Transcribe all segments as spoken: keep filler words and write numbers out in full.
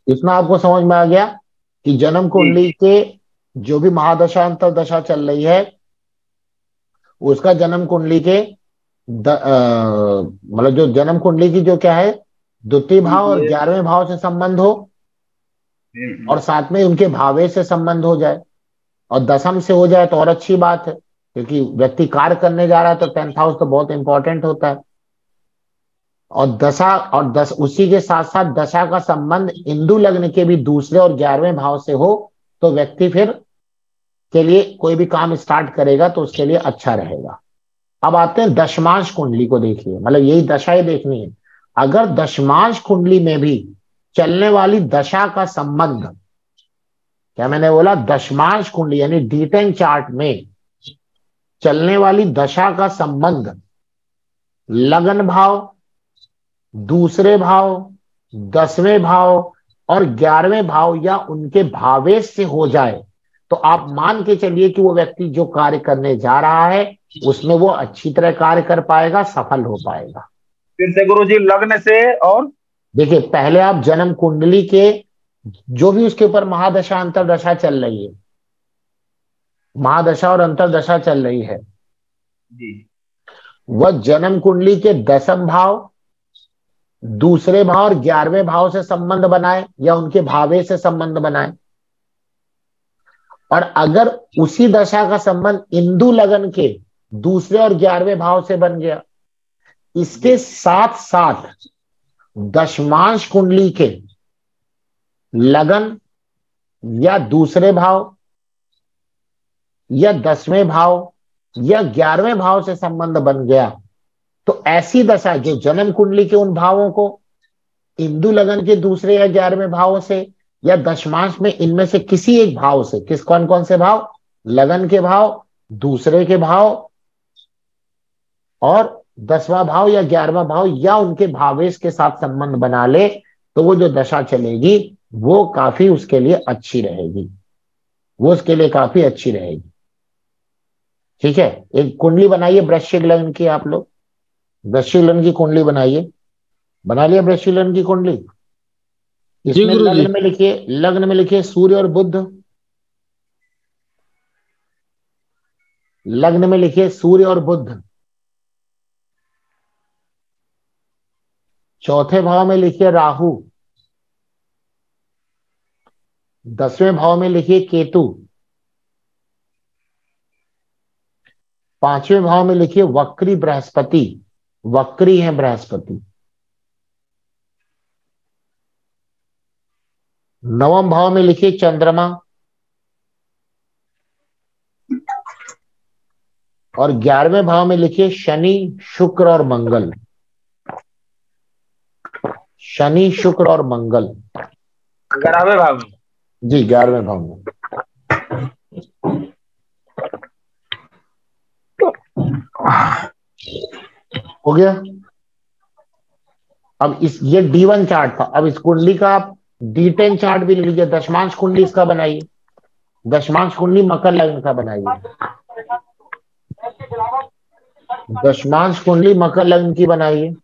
इसमें आपको समझ में आ गया कि जन्म जी कुंडली के जो भी महादशा अंतरदशा चल रही है उसका जन्म कुंडली के द- अ, मतलब जो जन्म कुंडली की जो क्या है द्वितीय जी भाव और ये ग्यारहवें भाव से संबंध हो, हम्म, और साथ में उनके भावे से संबंध हो जाए, और दसम से हो जाए तो और अच्छी बात है, क्योंकि व्यक्ति कार्य करने जा रहा है तो टेंथ हाउस तो बहुत इंपॉर्टेंट होता है। और दशा और दस उसी के साथ साथ दशा का संबंध इंदु लग्न के भी दूसरे और ग्यारहवें भाव से हो, तो व्यक्ति फिर के लिए कोई भी काम स्टार्ट करेगा तो उसके लिए अच्छा रहेगा। अब आते हैं दशमांश कुंडली को, देखिए मतलब यही दशाएं देखनी है। अगर दशमांश कुंडली में भी चलने वाली दशा का संबंध, क्या मैंने बोला, दशमांश कुंडली यानी डी टेन चार्ट में चलने वाली दशा का संबंध लगन भाव, दूसरे भाव, दसवें भाव और ग्यारहवें भाव या उनके भावेश से हो जाए, तो आप मान के चलिए कि वो व्यक्ति जो कार्य करने जा रहा है उसमें वो अच्छी तरह कार्य कर पाएगा, सफल हो पाएगा। फिर से गुरु जी लग्न से और देखिए पहले आप जन्म कुंडली के जो भी उसके ऊपर महादशा अंतरदशा चल रही है, महादशा और अंतरदशा चल रही है, जी वह जन्म कुंडली के दसम भाव, दूसरे भाव और ग्यारहवें भाव से संबंध बनाए या उनके भावे से संबंध बनाए। और अगर उसी दशा का संबंध इंदु लगन के दूसरे और ग्यारहवें भाव से बन गया, जी इसके साथ साथ दशमांश कुंडली के लगन या दूसरे भाव या दसवें भाव या ग्यारहवें भाव से संबंध बन गया, तो ऐसी दशा जो जन्म कुंडली के उन भावों को इंदु लगन के दूसरे या ग्यारहवें भाव से या दशमांश में इनमें से किसी एक भाव से, किस कौन कौन से भाव, लगन के भाव, दूसरे के भाव और दसवां भाव या ग्यारहवां भाव या उनके भावेश के साथ संबंध बना ले, तो वो जो दशा चलेगी वो काफी उसके लिए अच्छी रहेगी, वो उसके लिए काफी अच्छी रहेगी। ठीक है, एक कुंडली बनाइए वृश्चिक लग्न की, आप लोग वृश्चिक लग्न की कुंडली बनाइए। बना लिया वृश्चिक लग्न की कुंडली? जी इसमें गुरु जी। लग्न में लिखिए, लग्न में लिखिए सूर्य और बुध। लग्न में लिखिए सूर्य और बुध। चौथे भाव में लिखिए राहु। दसवें भाव में लिखिए केतु। पांचवें भाव में लिखिए वक्री बृहस्पति। वक्री है बृहस्पति। नवम भाव में लिखिए चंद्रमा। और ग्यारहवें भाव में लिखिए शनि, शुक्र और मंगल। शनि, शुक्र और मंगल। ग्यारहवें भाव में। जी, ग्यारहवें भाव में। हो गया। अब इस ये डी वन चार्ट था, अब इस कुंडली का आप डी टेन चार्ट भी लिख लीजिए। दशमांश कुंडली इसका बनाइए, दशमांश कुंडली मकर लग्न का बनाइए। दशमांश कुंडली मकर लग्न की बनाइए।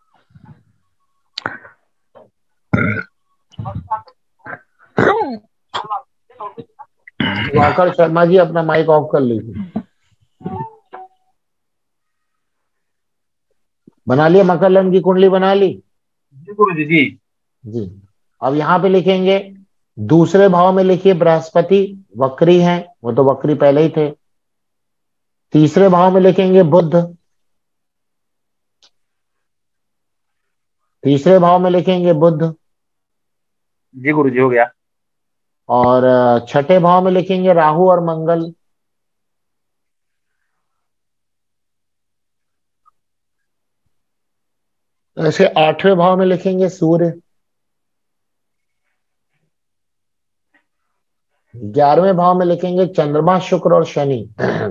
दिवाकर शर्मा जी अपना माइक ऑफ कर लीजिए। बना लिया, मकर लग्न की कुंडली बना ली? जी गुरु जी जी जी। अब यहां पे लिखेंगे दूसरे भाव में लिखिए बृहस्पति, वक्री हैं, वो तो वक्री पहले ही थे। तीसरे भाव में लिखेंगे बुध। तीसरे भाव में लिखेंगे बुध। जी गुरु जी हो गया। और अ, छठे भाव में लिखेंगे राहु और मंगल। ऐसे आठवें भाव में लिखेंगे सूर्य। ग्यारहवें भाव में लिखेंगे चंद्रमा, शुक्र और शनि।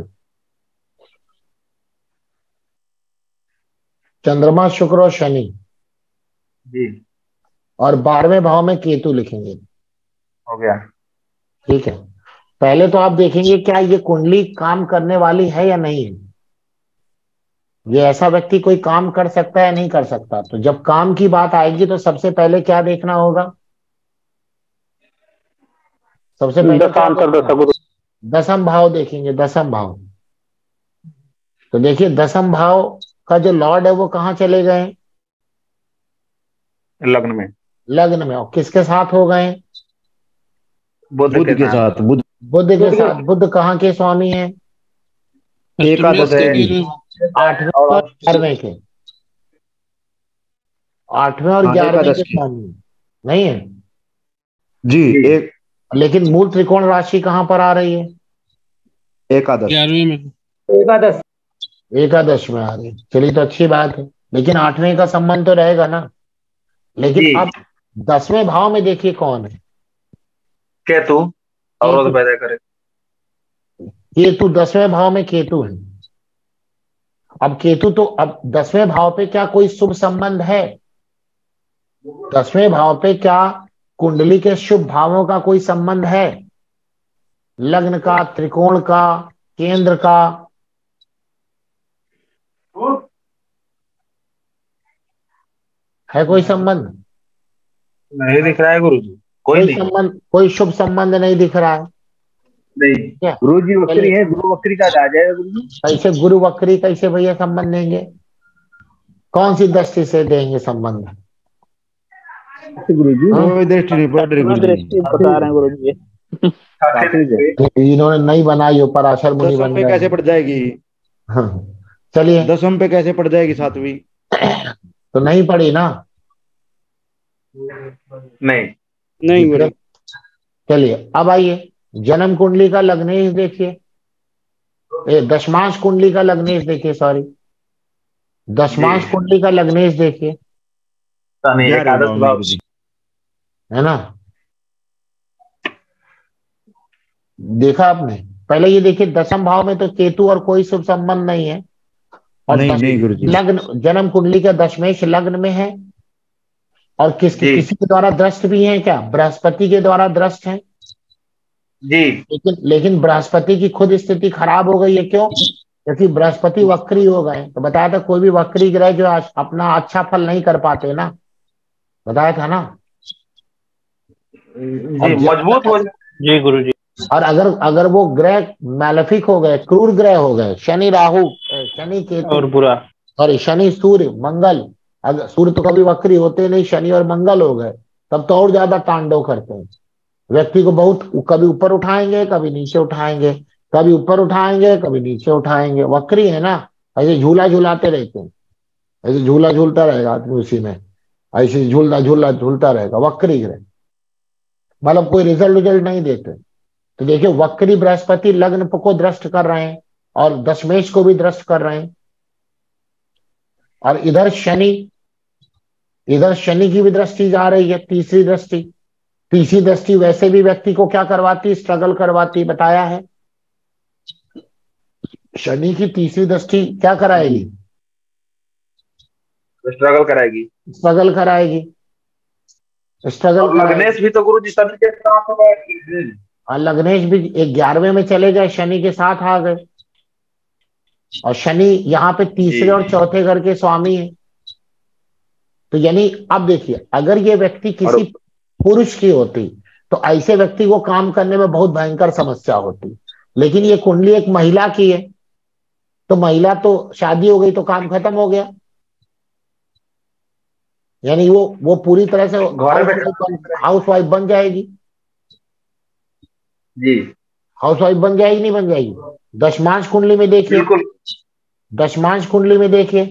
चंद्रमा, शुक्र और शनि। जी और बारहवें भाव में केतु लिखेंगे। हो गया। ठीक है। पहले तो आप देखेंगे क्या ये कुंडली काम करने वाली है या नहीं है, ये ऐसा व्यक्ति कोई काम कर सकता है या नहीं कर सकता। तो जब काम की बात आएगी तो सबसे पहले क्या देखना होगा, सबसे पहले क्या दशांतर दशा देखेंगे? गुरु। दसम भाव देखेंगे, दसम भाव। तो देखिए दसम भाव का जो लॉर्ड है वो कहाँ चले गए? लग्न में। लग्न में। और किसके साथ हो गए? बुध बुध के के साथ। साथ बुध बुध के साथ। बुध कहाँ के स्वामी हैं? एकादश बुध है की। आठवें और और ग्यारहवें के। आठवें और हाँ ग्यारहवें एकादश के की स्वामी नहीं है। जी। जी। एक लेकिन मूल त्रिकोण राशि कहाँ पर आ रही है? एकादश ग्यारहवीं में। एकादश। एकादश में आ रही है। चलिए तो अच्छी बात है, लेकिन आठवें का संबंध तो रहेगा ना। लेकिन जी। अब दसवें भाव में देखिए कौन है? केतु अवरोध केतु। पैदा करे। केतु दसवें भाव में केतु है। अब केतु तो अब दसवें भाव पे क्या कोई शुभ संबंध है? दसवें भाव पे क्या कुंडली के शुभ भावों का कोई संबंध है? लग्न का, त्रिकोण का, केंद्र का? है कोई संबंध? नहीं दिख रहा है गुरु जी, कोई कोई नहीं। संबंध, कोई शुभ संबंध नहीं दिख रहा है। नहीं। क्या? गुरु जी वक्री चलिए, है, गुरु वक्री का आ जाएगा गुरु जी। कैसे गुरु वक्री कैसे भैया संबंध देंगे? कौन सी दृष्टि से देंगे संबंध? गुरु जी हाँ? कोई दृष्टि नहीं पड़ रही गुरु जी। दृष्टि बता रहे हैं गुरु जी। इन्होंने नहीं बनाई हो, पराशर मुनि दसम बन पे गए। कैसे पड़ जाएगी? हाँ, चलिए। दसम पे कैसे पड़ जाएगी सातवीं? तो नहीं पड़ी ना। नहीं। नहीं गुरु। चलिए अब आइए, जन्म कुंडली का लग्नेश देखिए। ए, दशमांश कुंडली का लग्नेश देखिए, सॉरी, दशमांश जी। कुंडली का लग्नेश देखिए, शनि ग्यारहवें एकादश भाव में भाव। गुरु जी। है ना? देखा आपने? पहले ये देखिए, दसम भाव में तो केतु और कोई शुभ संबंध नहीं है। और नहीं दस, नहीं गुरु जी। लग्न, जन्म कुंडली का दशमेश लग्न में है। और किसके जी। किसी के द्वारा दृष्ट भी है क्या? बृहस्पति के द्वारा दृष्ट है। जी। लेकिन लेकिन बृहस्पति की खुद स्थिति खराब हो गई है। क्यों? क्योंकि बृहस्पति वक्री हो गए। तो बताया था कोई भी वक्री ग्रह जो आज अपना अच्छा फल नहीं कर पाते ना, बताया था ना। जी मजबूत हो जाए। जी गुरु जी। और अगर अगर वो ग्रह मैलेफिक हो गए, क्रूर ग्रह हो गए, शनि राहु, शनि केतु, और बुरा। सॉरी शनि सूर्य मंगल, अगर सूर्य तो कभी वक्री होते नहीं, शनि और मंगल हो गए, तब तो और ज्यादा तांडव करते हैं। व्यक्ति को बहुत कभी ऊपर उठाएंगे, कभी नीचे उठाएंगे, कभी ऊपर उठाएंगे, कभी नीचे उठाएंगे। वक्री है ना, ऐसे झूला झूलाते रहते हैं। ऐसे झूला झूलता रहेगा आदमी उसी में, ऐसे झूलता झूला झूलता रहेगा। वक्री ग्रह मतलब कोई रिजल्ट रिजल्ट नहीं देते। तो देखिए, वक्री बृहस्पति लग्न को दृष्ट कर रहे हैं और दशमेश को भी दृष्ट कर रहे हैं। और इधर शनि, इधर शनि की भी दृष्टि जा रही है, तीसरी दृष्टि। तीसरी दृष्टि वैसे भी व्यक्ति को क्या करवाती? स्ट्रगल करवाती, बताया है। शनि की तीसरी दृष्टि क्या कराएगी? स्ट्रगल कराएगी। स्ट्रगल कराएगी। स्ट्रगल और लग्नेश भी तो गुरु जी सभी के साथ होगा। और लग्नेश भी ग्यारहवें में चले गए, शनि के साथ आ गए। और शनि यहाँ पे तीसरे और चौथे घर के स्वामी है। तो यानी अब देखिए, अगर ये व्यक्ति किसी पुरुष की होती तो ऐसे व्यक्ति को काम करने में बहुत भयंकर समस्या होती। लेकिन ये कुंडली एक महिला की है, तो महिला तो शादी हो गई तो काम खत्म हो गया। यानी वो वो पूरी तरह से हाउस वाइफ बन जाएगी। जी। हाउस वाइफ बन जाएगी, नहीं बन जाएगी? दशमांश कुंडली में देखिए, बिल्कुल। दशमांश कुंडली में देखिए,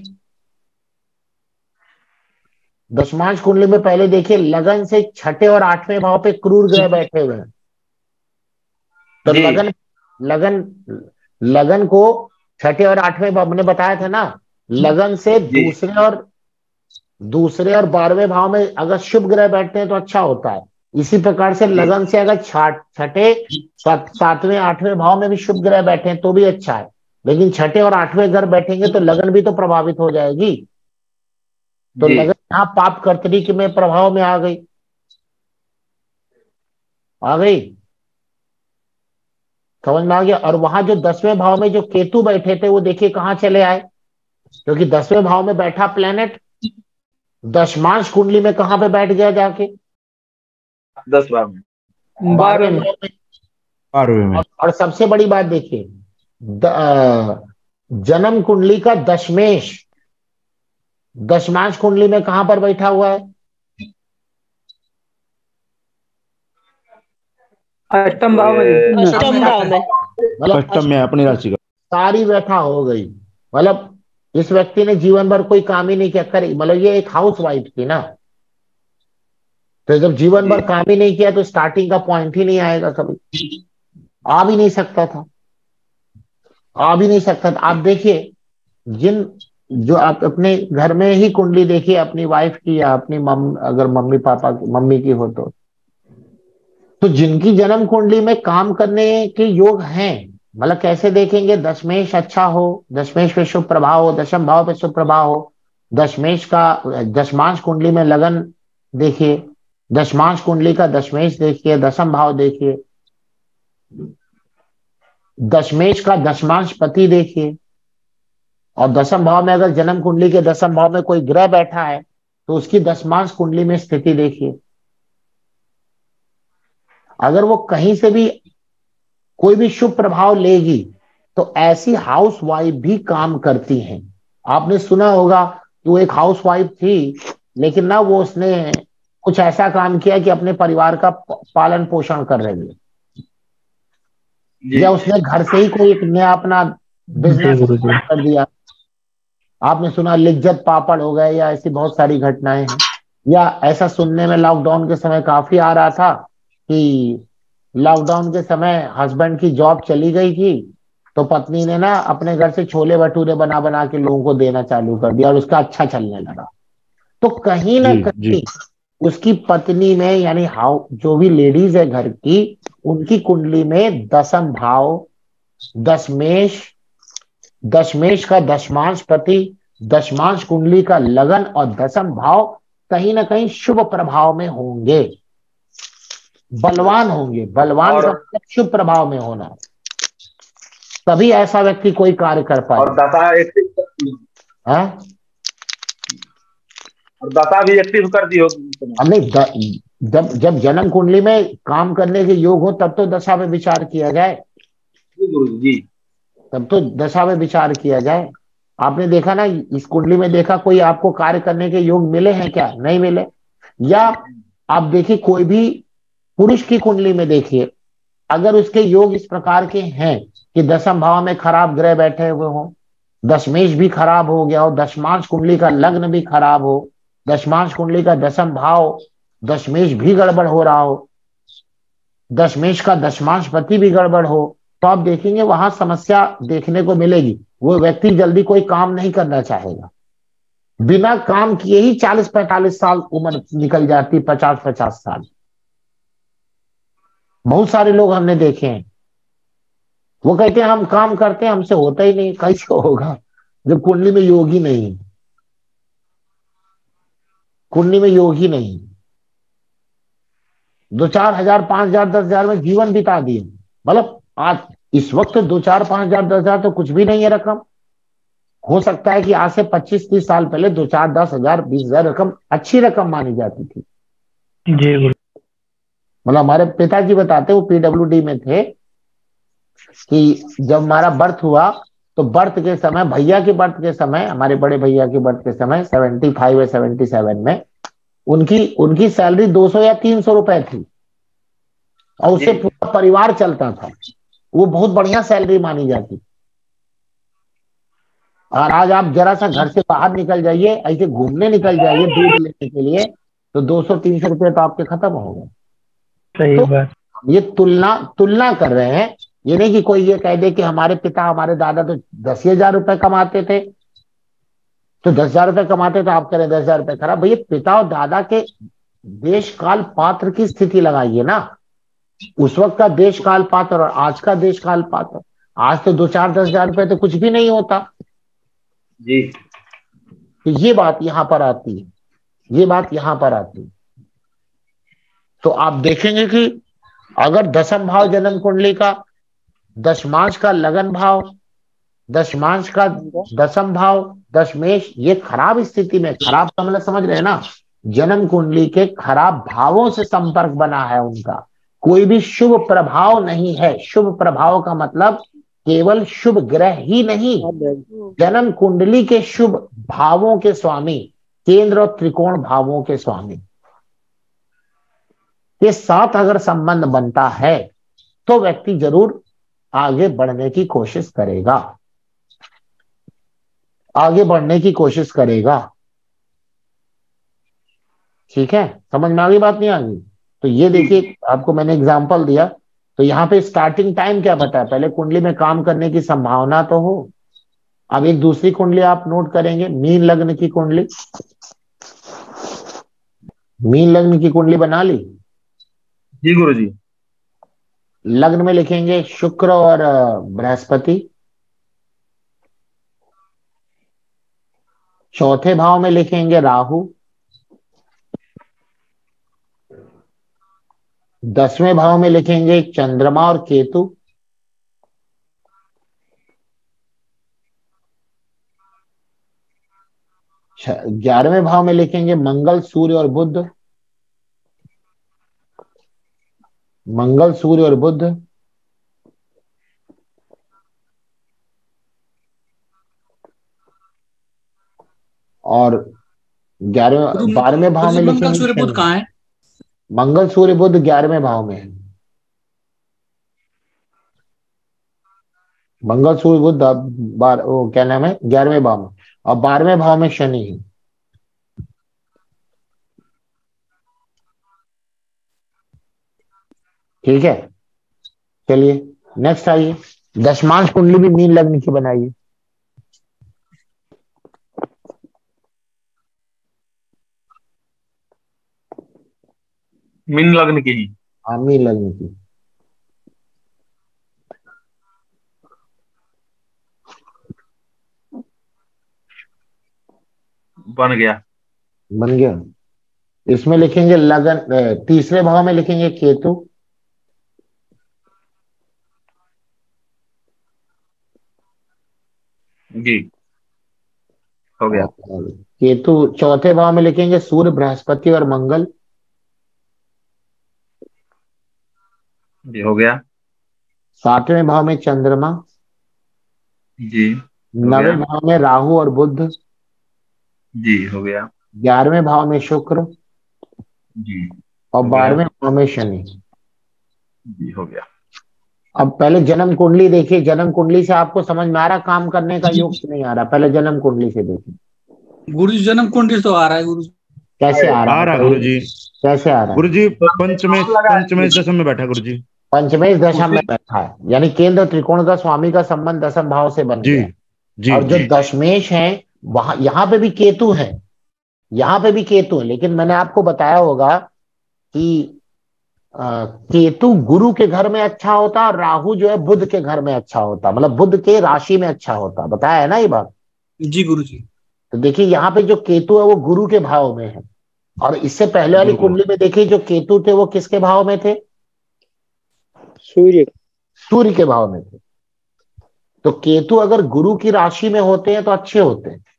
दशमांश कुंडली में पहले देखिए, लगन से छठे और आठवें भाव पे क्रूर ग्रह बैठे हुए हैं। तो जी। लगन लगन लगन को छठे और आठवें भाव ने बताया था ना। लगन से जी। दूसरे और दूसरे और बारहवें भाव में अगर शुभ ग्रह बैठते हैं तो अच्छा होता है। इसी प्रकार से लगन से अगर छठे सात, सातवें आठवें भाव में भी शुभ ग्रह बैठे हैं तो भी अच्छा है। लेकिन छठे और आठवें घर बैठेंगे तो लगन भी तो प्रभावित हो जाएगी। तो जी। लगन यहाँ पाप कर्तरी में प्रभाव में आ गई, आ गई, समझ में आ गया। और वहां जो दसवें भाव में जो केतु बैठे थे वो देखिए कहाँ चले आए, क्योंकि दसवें भाव में बैठा प्लेनेट दशमांश कुंडली में कहां पे बैठ गया जाके? दस भाव में। बारहवें भाव में। बारहवें में। और, और सबसे बड़ी बात देखिए, जन्म कुंडली का दशमेश दशमांश कुंडली में कहां पर बैठा हुआ है? अष्टम भाव में। अष्टम भाव में। मतलब अष्टम में अपनी राशि का। सारी व्यथा हो गई। मतलब इस व्यक्ति ने जीवन भर कोई काम ही नहीं किया, कर मतलब ये एक हाउस वाइफ थी ना, तो जब जीवन भर काम ही नहीं किया तो स्टार्टिंग का पॉइंट ही नहीं आएगा, कभी आ भी नहीं सकता था, आ भी नहीं सकता था। आप देखिए, जिन जो आप अपने घर में ही कुंडली देखिए अपनी वाइफ की या अपनी मम अगर मम्मी पापा मम्मी की हो तो तो जिनकी जन्म कुंडली में काम करने के योग हैं, मतलब कैसे देखेंगे? दशमेश अच्छा हो, दशमेश पे शुभ प्रभाव हो, दशम भाव पे शुभ प्रभाव हो, दशमेश का दशमांश कुंडली में लगन देखिए, दशमांश कुंडली का दशमेश देखिए, दशम भाव देखिए, दशमेश का दशमांश पति देखिए, और दशम भाव में अगर जन्म कुंडली के दशम भाव में कोई ग्रह बैठा है तो उसकी दशमांश कुंडली में स्थिति देखिए। अगर वो कहीं से भी कोई भी शुभ प्रभाव लेगी तो ऐसी हाउस वाइफ भी काम करती हैं। आपने सुना होगा कि वो एक हाउस वाइफ थी, लेकिन ना वो उसने कुछ ऐसा काम किया कि अपने परिवार का पालन पोषण कर रही है, या उसने घर से ही कोई एक नया अपना बिजनेस कर दिया। आपने सुना लिज्जत पापड़ हो गए, या ऐसी बहुत सारी घटनाएं हैं। या ऐसा सुनने में लॉकडाउन के समय काफी आ रहा था कि लॉकडाउन के समय हस्बैंड की जॉब चली गई थी, तो पत्नी ने ना अपने घर से छोले भटूरे बना बना के लोगों को देना चालू कर दिया और उसका अच्छा चलने लगा। तो कहीं ना कहीं उसकी पत्नी में, यानी हाउ जो भी लेडीज है घर की, उनकी कुंडली में दशम भाव, दशमेश, दशमेश का दशमांश पति, दशमांश कुंडली का लगन और दशम भाव कहीं ना कहीं शुभ प्रभाव में होंगे, बलवान होंगे। बलवान का मतलब शुभ प्रभाव में होना, तभी ऐसा व्यक्ति कोई कार्य कर पाए। और दशा एक्टिव, हाँ, और दशा भी एक्टिव कर दी होगी। हमने जब जब जन्म कुंडली में काम करने के योग हो तब तो दशा में विचार किया जाए, जी गुरु जी, तब तो दशा में विचार किया जाए। आपने देखा ना, इस कुंडली में देखा कोई आपको कार्य करने के योग मिले हैं क्या? नहीं मिले। या आप देखिए कोई भी पुरुष की कुंडली में देखिए, अगर उसके योग इस प्रकार के हैं कि दशम भाव में खराब ग्रह बैठे हुए हो, दशमेश भी खराब हो गया हो, दशमांश कुंडली का लग्न भी खराब हो, दशमांश कुंडली का दशम भाव दशमेश भी गड़बड़ हो रहा हो, दशमेश का दशमांश पति भी गड़बड़ हो, तो आप देखेंगे वहां समस्या देखने को मिलेगी। वो व्यक्ति जल्दी कोई काम नहीं करना चाहेगा, बिना काम किए ही चालीस पैंतालीस साल उम्र निकल जाती, पचास पचास साल। बहुत सारे लोग हमने देखे हैं, वो कहते हैं हम काम करते हैं हमसे होता ही नहीं। कैसे होगा जब कुंडली में योग ही नहीं, कुंडली में योग ही नहीं। दो चार हजार पांच हजार दस हजार में जीवन बिता दिए। मतलब आज इस वक्त दो चार पांच हजार दस हजार तो कुछ भी नहीं है रकम। हो सकता है कि आज से पच्चीस तीस साल पहले दो चार दस हजार बीस हजार रकम अच्छी रकम मानी जाती थी। जी, मतलब हमारे पिताजी बताते, वो पीडब्ल्यूडी में थे, कि जब हमारा बर्थ हुआ तो बर्थ के समय, भैया के बर्थ के समय, हमारे बड़े भैया के बर्थ के समय सेवेंटी फाइव या सेवेंटी सेवन में उनकी उनकी सैलरी दो सौ या तीन सौ रुपए थी और उससे पूरा परिवार चलता था। वो बहुत बढ़िया सैलरी मानी जाती। और आज आप जरा सा घर से बाहर निकल जाइए, ऐसे घूमने निकल जाइए दूध लेने के लिए, तो दो सौ तीन सौ रुपये तो आपके खत्म हो गए। सही बात। ये तुलना तुलना कर रहे हैं। ये नहीं कि कोई ये कह दे कि हमारे पिता हमारे दादा तो दस हजार रुपए कमाते थे, तो दस हजार रुपए कमाते तो आप करें दस हजार रुपए खराब। भैया पिता और दादा के देश काल पात्र की स्थिति लगाइए ना, उस वक्त का देश काल पात्र और आज का देश काल पात्र। आज तो दो चार दस हजार रुपए तो कुछ भी नहीं होता जी। तो ये बात यहां पर आती है, ये बात यहां पर आती है। तो आप देखेंगे कि अगर दशम भाव जन्म कुंडली का, दशमांश का लगन भाव, दशमांश का दशम भाव, दशमेश, ये खराब स्थिति में, खराब का मतलब समझ रहे हैं ना, जन्म कुंडली के खराब भावों से संपर्क बना है उनका, कोई भी शुभ प्रभाव नहीं है। शुभ प्रभाव का मतलब केवल शुभ ग्रह ही नहीं, जन्म कुंडली के शुभ भावों के स्वामी, केंद्र और त्रिकोण भावों के स्वामी के साथ अगर संबंध बनता है तो व्यक्ति जरूर आगे बढ़ने की कोशिश करेगा, आगे बढ़ने की कोशिश करेगा। ठीक है, समझ में आ गई बात, नहीं आ गई? तो ये देखिए, आपको मैंने एग्जांपल दिया। तो यहाँ पे स्टार्टिंग टाइम क्या बताया, पहले कुंडली में काम करने की संभावना तो हो। अब एक दूसरी कुंडली आप नोट करेंगे, मीन लग्न की कुंडली। मीन लग्न की कुंडली बना ली? जी गुरुजी। लग्न में लिखेंगे शुक्र और बृहस्पति। चौथे भाव में लिखेंगे राहु। दसवें भाव में लिखेंगे चंद्रमा और केतु। ग्यारहवें भाव में लिखेंगे मंगल, सूर्य और बुध। मंगल, सूर्य और बुध। और ग्यारहवें बारहवें भाव में लिखेंगे मंगल सूर्य बुध कहाँ है? मंगल सूर्य बुध ग्यारहवें भाव में है। मंगल सूर्य बुध बार वो क्या नाम है, ग्यारहवें भाव में। और बारहवें भाव में शनि है। ठीक है, चलिए नेक्स्ट आइए। दशमांश कुंडली भी मीन लग्न की बनाइए। मीन लग्न की ही। हाँ, मीन लग्न की। बन गया। बन गया। इसमें लिखेंगे लगन, तीसरे भाव में लिखेंगे केतु। जी हो गया। केतु चौथे भाव में लिखेंगे सूर्य, बृहस्पति और मंगल। जी हो गया। सातवें भाव में चंद्रमा। जी हो नवे गया। भाव में राहु और बुध। जी हो गया। ग्यारहवें भाव में शुक्र। जी और हो गया। बारहवें भाव में शनि। जी हो गया। अब पहले जन्म कुंडली देखिए। जन्म कुंडली से आपको समझ में आ रहा काम करने का योग नहीं आ रहा? पहले जन्म कुंडली से देखिए। गुरुजी जन्म कुंडली तो आ रहा है गुरुजी। कैसे आ रहा आ रहा है? गुरुजी। कैसे आ रहा है? गुरुजी पंचमेश पंचमेश दशम में बैठा गुरुजी। पंचमेश दशम में बैठा है, यानी केंद्र त्रिकोण का स्वामी का संबंध दशम भाव से बन जी गया। जी और जो जी दशमेश है वहां, यहाँ पे भी केतु है, यहाँ पे भी केतु है। लेकिन मैंने आपको बताया होगा कि आ, केतु गुरु के घर में अच्छा होता और राहु जो है बुध के घर में अच्छा होता, मतलब बुध के राशि में अच्छा होता। बताया है ना ये बात? जी गुरुजी। तो देखिए यहाँ पे जो केतु है वो गुरु के भाव में है। और इससे पहले वाली कुंडली में देखिए जो केतु थे वो किसके भाव में थे? सूर्य। सूर्य के भाव में थे। तो केतु अगर गुरु की राशि में होते हैं तो अच्छे होते हैं,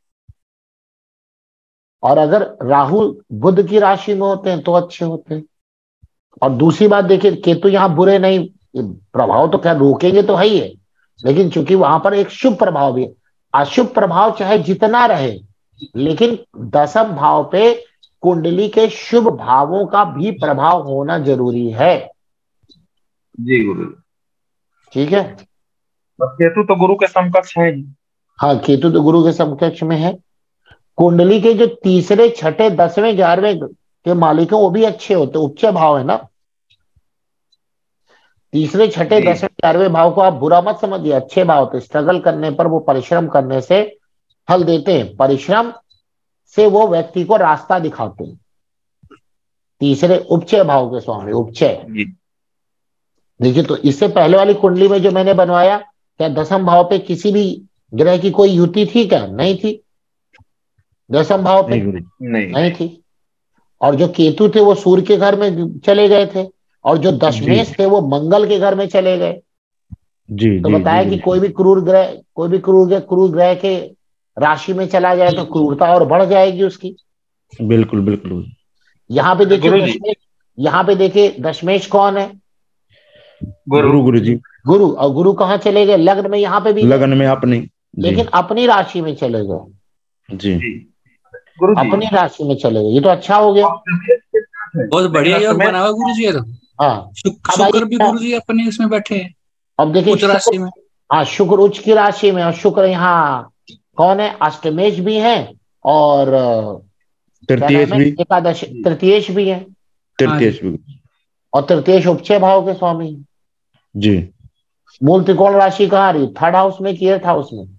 और अगर राहु बुध की राशि में होते हैं तो अच्छे होते हैं। और दूसरी बात देखिए, केतु यहाँ बुरे नहीं, प्रभाव तो क्या रोकेंगे तो है ही है, लेकिन चूंकि वहां पर एक शुभ प्रभाव भी है। अशुभ प्रभाव चाहे जितना रहे, लेकिन दसम भाव पे कुंडली के शुभ भावों का भी प्रभाव होना जरूरी है। जी गुरु। ठीक है, बस केतु तो गुरु के समकक्ष है ही। हाँ, केतु तो गुरु के समकक्ष में है। कुंडली के जो तीसरे, छठे, दसवें, ग्यारहवें के मालिक हैं वो भी अच्छे होते, उच्च भाव है ना। तीसरे, छठे, जी। दसवें, ग्यारहवें भाव को आप बुरा मत समझिए, अच्छे भाव होते। स्ट्रगल करने पर, वो परिश्रम करने से फल देते हैं। परिश्रम से वो व्यक्ति को रास्ता दिखाते हैं। तीसरे उपचय भाव के स्वामी, उपचय। जी देखिए, तो इससे पहले वाली कुंडली में जो मैंने बनवाया, क्या दसम भाव पे किसी भी ग्रह की कोई युति थी क्या? नहीं थी। दसम भाव पे नहीं गुरुजी। नहीं। नहीं थी। और जो केतु थे वो सूर्य के घर में चले गए थे, और जो दशमेश थे वो मंगल के घर में चले गए। जी तो जी बताया जी कि गुरुजी। कोई भी क्रूर ग्रह, कोई भी क्रूर ग्रह क्रूर ग्रह के राशि में चला जाए तो क्रूरता और बढ़ जाएगी उसकी। बिल्कुल बिल्कुल। यहाँ पे देखिए गुरुजी। दशमेश, यहाँ पे देखिए दशमेश कौन है? गुरु गुरु गुरु जी। गुरु, और गुरु कहाँ चले गए? लग्न में, यहाँ पे भी लगन में अपनी, लेकिन अपनी राशि में चले गए, जी जी गुरु जी। अपनी राशि में चले गए, ये तो अच्छा हो गया। बहुत बढ़िया योग बना हुआ गुरु जी ये तो। हाँ, शुक- अब आइए शुक्र भी गुरु जी अपने उसमें बैठे हैं, अब देखिए उच्च राशि में। हाँ, शुक्र उच्च की राशि में, और शुक्र यहाँ कौन है? अष्टमेश भी है और क्या तृतीयेश नाम है? भी, एकादश तृतीयेश भी है, तृतीयेश भी, और तृतीयेश उपचय भाव के स्वामी हैं। जी। मूल त्रिकोण राशि कहाँ आ रही? थर्ड हाउस में कि एट्थ हाउस में?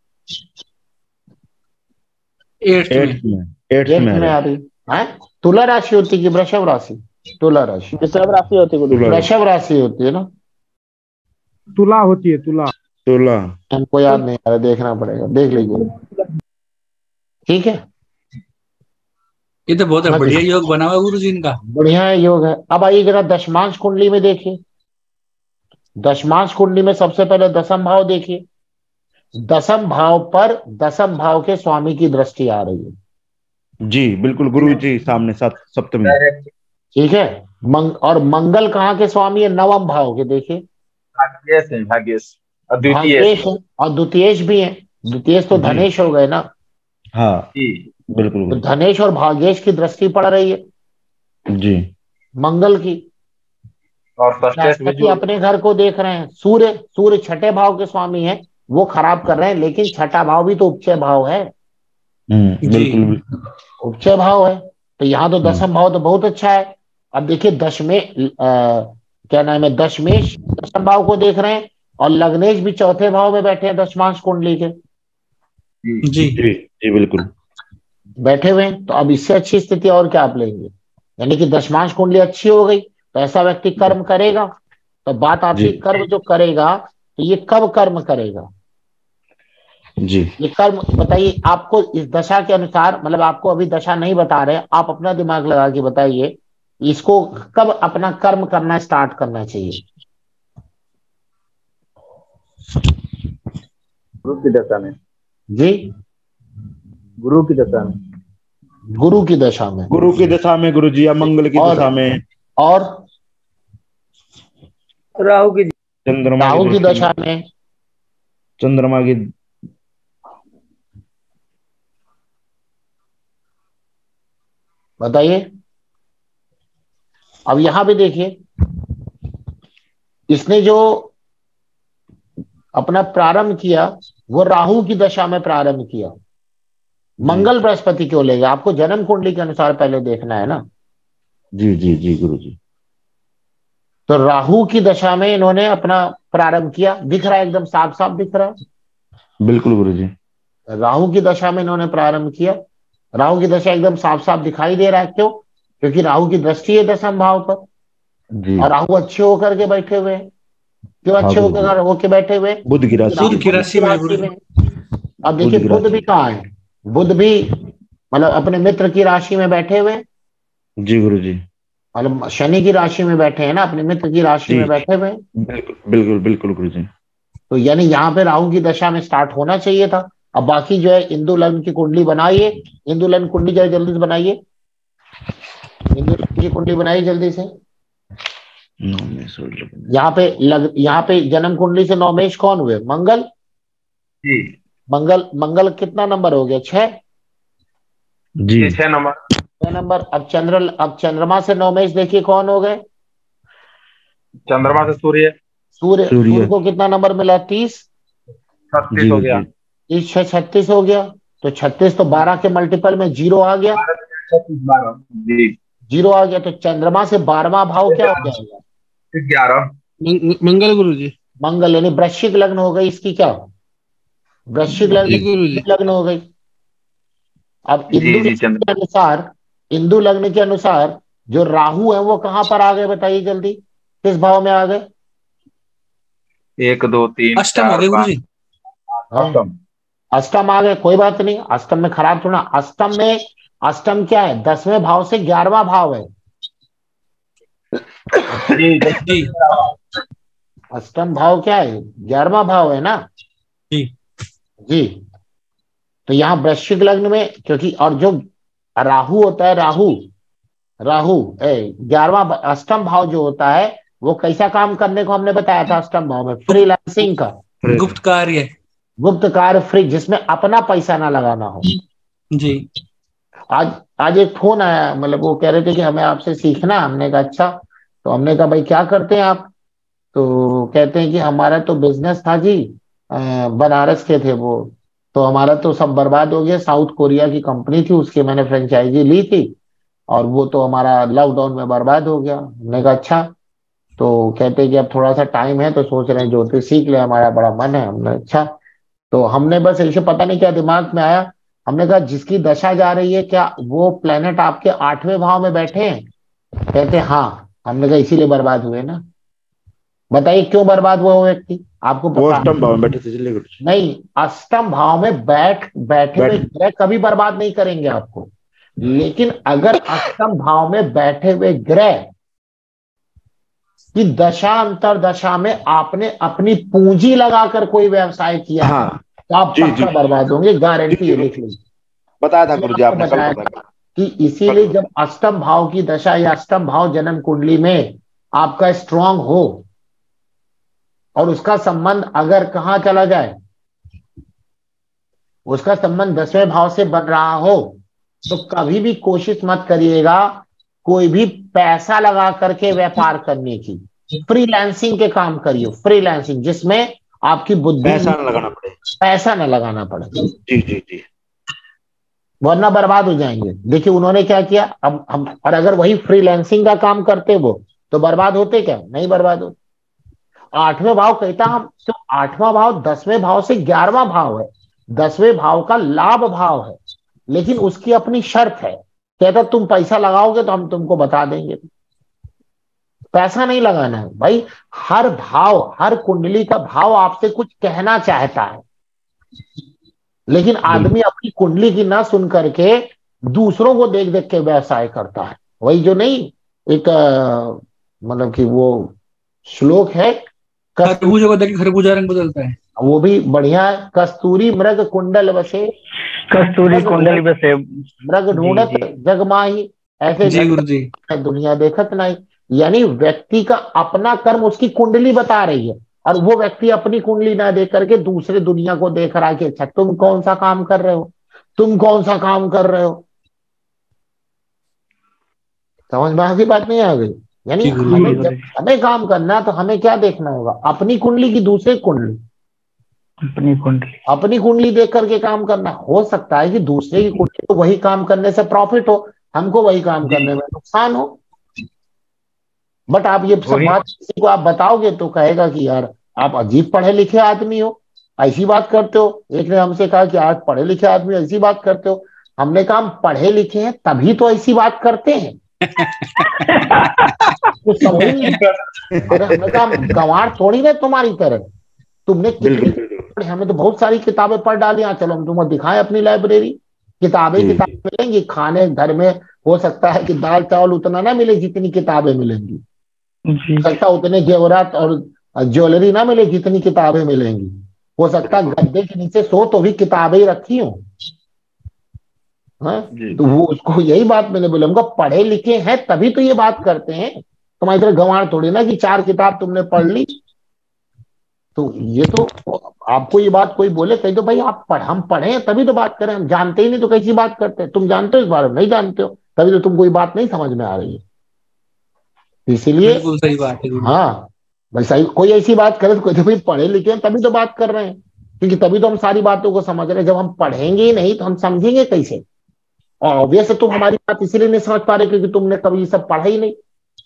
एट्थ में। एट्थ में, एट्थ एट्थ में में है। आ रही है। तुला राशि होती है कि वृषभ राशि? तुला राशि, वृषभ राशि होती है गुरु। तुला, वृषभ राशि होती है ना? तुला होती है, तुला। तुला, हमको याद नहीं आ रहा, देखना पड़ेगा, देख लीजिए, ठीक है। ये तो बहुत हाँ, बढ़िया योग बना हुआ गुरु जी इनका। बढ़िया योग है। अब आइए जरा दशमांश कुंडली में देखिए, दशमांश कुंडली में सबसे पहले दसम भाव देखिए। दसम भाव पर दसम भाव के स्वामी की दृष्टि आ रही है, जी बिल्कुल गुरु जी, सामने सात सप्तमी, ठीक है। मंग, और मंगल कहाँ के स्वामी है? नवम भाव के, देखिए भाग्येश है, भाग्येश और द्वितीय भाग्येश है, और द्वितीयेश भी है। द्वितीयेश तो जी। धनेश हो गए ना, हाँ जी बिल्कुल तो गुरु धनेश और भाग्येश की दृष्टि पड़ रही है जी। मंगल की। और षष्ठेश भी कि जो अपने घर को देख रहे हैं। सूर्य, सूर्य छठे भाव के स्वामी है, वो खराब कर रहे हैं, लेकिन छठा भाव भी तो उपचय भाव है, हम्म, जी। बिल्कुल बिल्कुल। उपचय भाव है, तो यहाँ तो दसम भाव तो बहुत अच्छा है। अब देखिए दशमे आ, क्या नाम है? दशमेश दसम भाव को देख रहे हैं, और लग्नेश भी चौथे भाव में बैठे हैं दशमांश कुंडली के, जी जी जी जी बिल्कुल। बैठे हुए हैं। तो अब इससे अच्छी स्थिति और क्या आप लेंगे? यानी कि दशमांश कुंडली अच्छी हो गई, तो ऐसा व्यक्ति कर्म करेगा। तो बात आती जी। कर्म जो करेगा, तो ये कब कर्म करेगा? जी ये कर्म बताइए आपको इस दशा के अनुसार, मतलब आपको अभी दशा नहीं बता रहे, आप अपना दिमाग लगा के बताइए इसको कब अपना कर्म करना स्टार्ट करना चाहिए? गुरु की दशा में, जी, गुरु की दशा में, गुरु की दशा में, गुरु की दशा में गुरु जी, या मंगल की और- दशा में, और राहु की चंद्रमा राहु की दृष्टि में, दशा में, चंद्रमा की, बताइए। अब यहां पे देखिए, इसने जो अपना प्रारंभ किया वो राहु की दशा में प्रारंभ किया। मंगल बृहस्पति क्यों लेगा? आपको जन्म कुंडली के अनुसार पहले देखना है ना। जी जी जी गुरु जी। तो राहु की दशा में इन्होंने अपना प्रारंभ किया, दिख रहा है एकदम साफ साफ दिख रहा है। बिल्कुल गुरु जी। राहु की दशा में इन्होंने प्रारंभ किया, राहु की दशा एकदम साफ साफ दिखाई दे रहा है। क्यों? क्योंकि राहु की दृष्टि है दसम भाव पर, जी। और राहु अच्छे होकर के बैठे हुए हैं। क्यों हाँ, अच्छे गुरु होकर होके बैठे हुए? बुध की राशि, बुध की राशि में गुरु जी। अब देखिए बुध की बुध राशि। भी कहाँ है? बुध भी मतलब अपने मित्र की राशि में बैठे हुए, जी गुरु जी। मतलब शनि की राशि में बैठे हैं ना, अपने मित्र की राशि जी। में बैठे हुए। बिल्कुल बिल्कुल बिल्कुल गुरु जी। तो यानी यहाँ पे राहु की दशा में स्टार्ट होना चाहिए था। अब बाकी जो है इंदु लग्न की कुंडली बनाइए, इंदु लग्न कुंडली जरा जल्दी से बनाइए, इंदु लग्न की कुंडली बनाइए जल्दी से। नौमेश और लग्न। यहाँ पे लग यहाँ पे जन्म कुंडली से नौमेश कौन हुए? मंगल। जी मंगल मंगल कितना नंबर हो गया? छह। जी ये छह नंबर, छह नंबर। अब चंद्र अब चंद्रमा से नौमेश देखिए कौन हो गए? चंद्रमा से सूर्य सूर्य। सूर्य। सूर्य को कितना नंबर मिला? तीस। छत्तीस जी हो गुरु गया, जी। तीस छह छत्तीस हो गया। तो छत्तीस तो बारह के मल्टीपल में जीरो आ गया, छत्तीस बारह, जी जीरो आ गया। तो चंद्रमा से बारहवां भाव क्या हो जाएगा? ग्यारह, मंगल गुरु जी। मंगल, यानी वृश्चिक लग्न हो गई इसकी। क्या? वृश्चिक जी लग्न गुरु जी। लग्न हो गई। अब जी इंदु जी लग्न चंद्र के अनुसार, इंदु लग्न के अनुसार जो राहु है वो कहां पर आ गए? बताइए जल्दी, किस भाव में आ गए? एक दो तीन अष्टम हो चार गए गुरु पाँच, जी। अष्टम, अष्टम आ गए, कोई बात नहीं, अष्टम में खराब थोड़ा। अष्टम में, अष्टम क्या है? दसवें भाव से ग्यारहवां भाव है। जी जी अष्टम भाव क्या है? ग्यारहवां भाव है ना। जी जी। तो यहाँ वृश्चिक लग्न में, क्योंकि और जो राहु होता है, राहु राहु ग्यारहवां अष्टम भाव जो होता है वो कैसा काम करने को हमने बताया था अष्टम भाव में? फ्रीलांसिंग का, गुप्त कार्य। गुप्त कार्य, फ्री, जिसमें अपना पैसा ना लगाना हो। जी। आज आज एक फोन आया, मतलब वो कह रहे थे कि हमें आपसे सीखना। हमने कहा अच्छा। तो हमने कहा भाई क्या करते हैं आप? तो कहते हैं कि हमारा तो बिजनेस था जी, अ, बनारस के थे वो, तो हमारा तो सब बर्बाद हो गया। साउथ कोरिया की कंपनी थी, उसकी मैंने फ्रेंचाइजी ली थी और वो तो हमारा लॉकडाउन में बर्बाद हो गया। हमने कहा अच्छा। तो कहते हैं कि अब थोड़ा सा टाइम है तो सोच रहे हैं ज्योतिष सीख ले, हमारा बड़ा मन है। हमने अच्छा। तो हमने बस ऐसे पता नहीं क्या दिमाग में आया, हमने कहा जिसकी दशा जा रही है क्या वो प्लेनेट आपके आठवें भाव में बैठे हैं? कहते हैं हाँ। हमने कहा इसीलिए बर्बाद हुए ना। बताइए क्यों बर्बाद हुआ वो व्यक्ति? आपको वो पता? अष्टम भाव में बैठे थे, चलिए गुरुजी। नहीं, अष्टम भाव में बैठ बैठे हुए बैठ- ग्रह कभी बर्बाद नहीं करेंगे आपको। लेकिन अगर अष्टम भाव में बैठे हुए ग्रह की दशा अंतर दशा में आपने अपनी पूंजी लगाकर कोई व्यवसाय किया हाँ तो आप जी, पक्का जी। बर्बाद होंगे, गारंटी जी, है, जी। लिख लीजिए। बताया था मैंने गुरुजी, आपको आपने कल बताया बताया। कि इसीलिए जब अष्टम भाव की दशा या अष्टम भाव जन्म कुंडली में आपका स्ट्रांग हो और उसका संबंध अगर कहाँ चला जाए, उसका संबंध दसवें भाव से बन रहा हो, तो कभी भी कोशिश मत करिएगा कोई भी पैसा लगा करके व्यापार करने की। फ्रीलांसिंग के काम करिए, फ्रीलांसिंग जिसमें आपकी बुद्धि, पैसा न लगाना पड़े। पैसा न लगाना पड़े, जी जी जी। वरना बर्बाद हो जाएंगे। देखिए उन्होंने क्या किया, अब हम, और अगर वही फ्रीलांसिंग का काम करते वो तो बर्बाद होते क्या? नहीं बर्बाद होते। आठवें भाव कहता हम तो आठवां भाव दसवें भाव से ग्यारहवां भाव है, दसवें भाव का लाभ भाव है, लेकिन उसकी अपनी शर्त है। कहता तुम पैसा लगाओगे तो हम तुमको बता देंगे। पैसा नहीं लगाना है भाई। हर भाव, हर कुंडली का भाव आपसे कुछ कहना चाहता है, लेकिन आदमी अपनी कुंडली की ना सुन करके दूसरों को देख देख के व्यवसाय करता है। वही जो नहीं एक अ, मतलब कि वो श्लोक है, कस्तूरी, खरबूजे को देख के खरबूजा रंग बदलता है। वो भी बढ़िया है। कस्तूरी मृग कुंडल बसे, कस्तूरी कुंडली बसे। मृग ढूंढत जी, जी। जगमाही, ऐसे जी जग गुरु जी। है दुनिया देखत नहीं। यानी व्यक्ति का अपना कर्म उसकी कुंडली बता रही है, और वो व्यक्ति अपनी कुंडली ना देख करके दूसरे दुनिया को देख रहा है कि अच्छा तुम कौन सा काम कर रहे हो, तुम कौन सा काम कर रहे हो। समझ में आती बात नहीं आ गई? यानी जी गुरु हमें जी। जब हमें काम करना है तो हमें क्या देखना होगा? अपनी कुंडली की दूसरी कुंडली, अपनी कुंडली। अपनी कुंडली देख करके काम करना। हो सकता है कि दूसरे की कुंडली को वही काम करने से प्रॉफिट हो, हमको वही काम करने में नुकसान हो। बट आप ये सब वही- बात किसी को आप बताओगे तो कहेगा कि यार आप अजीब पढ़े लिखे आदमी हो, ऐसी बात करते हो। एक ने हमसे कहा कि आप पढ़े लिखे आदमी ऐसी बात करते हो। हमने कहा हम पढ़े लिखे हैं तभी तो ऐसी बात करते हैं। कुछ समझ नहीं। अरे हमने कहा हम गंवार थोड़ी ना तुम्हारी तरह। तुमने कितनी पढ़ी? हमें तो बहुत सारी किताबें पढ़ डाली। हाँ चलो हम तुम्हें दिखाएं अपनी लाइब्रेरी। किताबें जी, किताबें मिलेंगी खाने, घर में हो सकता है कि दाल चावल उतना ना मिले जितनी किताबें मिलेंगी, जी। हो सकता है उतने जेवरात और ज्वेलरी ना मिले जितनी किताबें मिलेंगी, हो सकता है गद्दे के नीचे सो तो भी किताबें ही रखी हो। हाँ? तो वो उसको यही बात मैंने बोला, हमको पढ़े लिखे हैं तभी तो ये बात करते हैं। तुम्हारी तरह गंवार थोड़ी ना कि चार किताब तुमने पढ़ ली। तो ये तो आपको ये बात कोई बोले कहीं तो भाई आप पढ़, हम पढ़े हैं तभी तो बात करें। हम जानते ही नहीं तो कैसी बात करते हैं? तुम जानते हो इस बारे में? नहीं जानते हो तभी तो तुम कोई बात नहीं समझ में आ रही है। इसीलिए बिल्कुल सही बात है गुरु जी। हाँ भाई सही, कोई ऐसी बात करे तो कोई तो भाई पढ़े लिखे हैं तभी तो बात कर रहे हैं, क्योंकि तभी तो हम सारी बातों को समझ रहे हैं। जब हम पढ़ेंगे ही नहीं तो हम समझेंगे कैसे? और ऑब्वियस तुम हमारी बात इसीलिए नहीं समझ पा रहे क्योंकि तुमने कभी ये सब पढ़ा ही नहीं।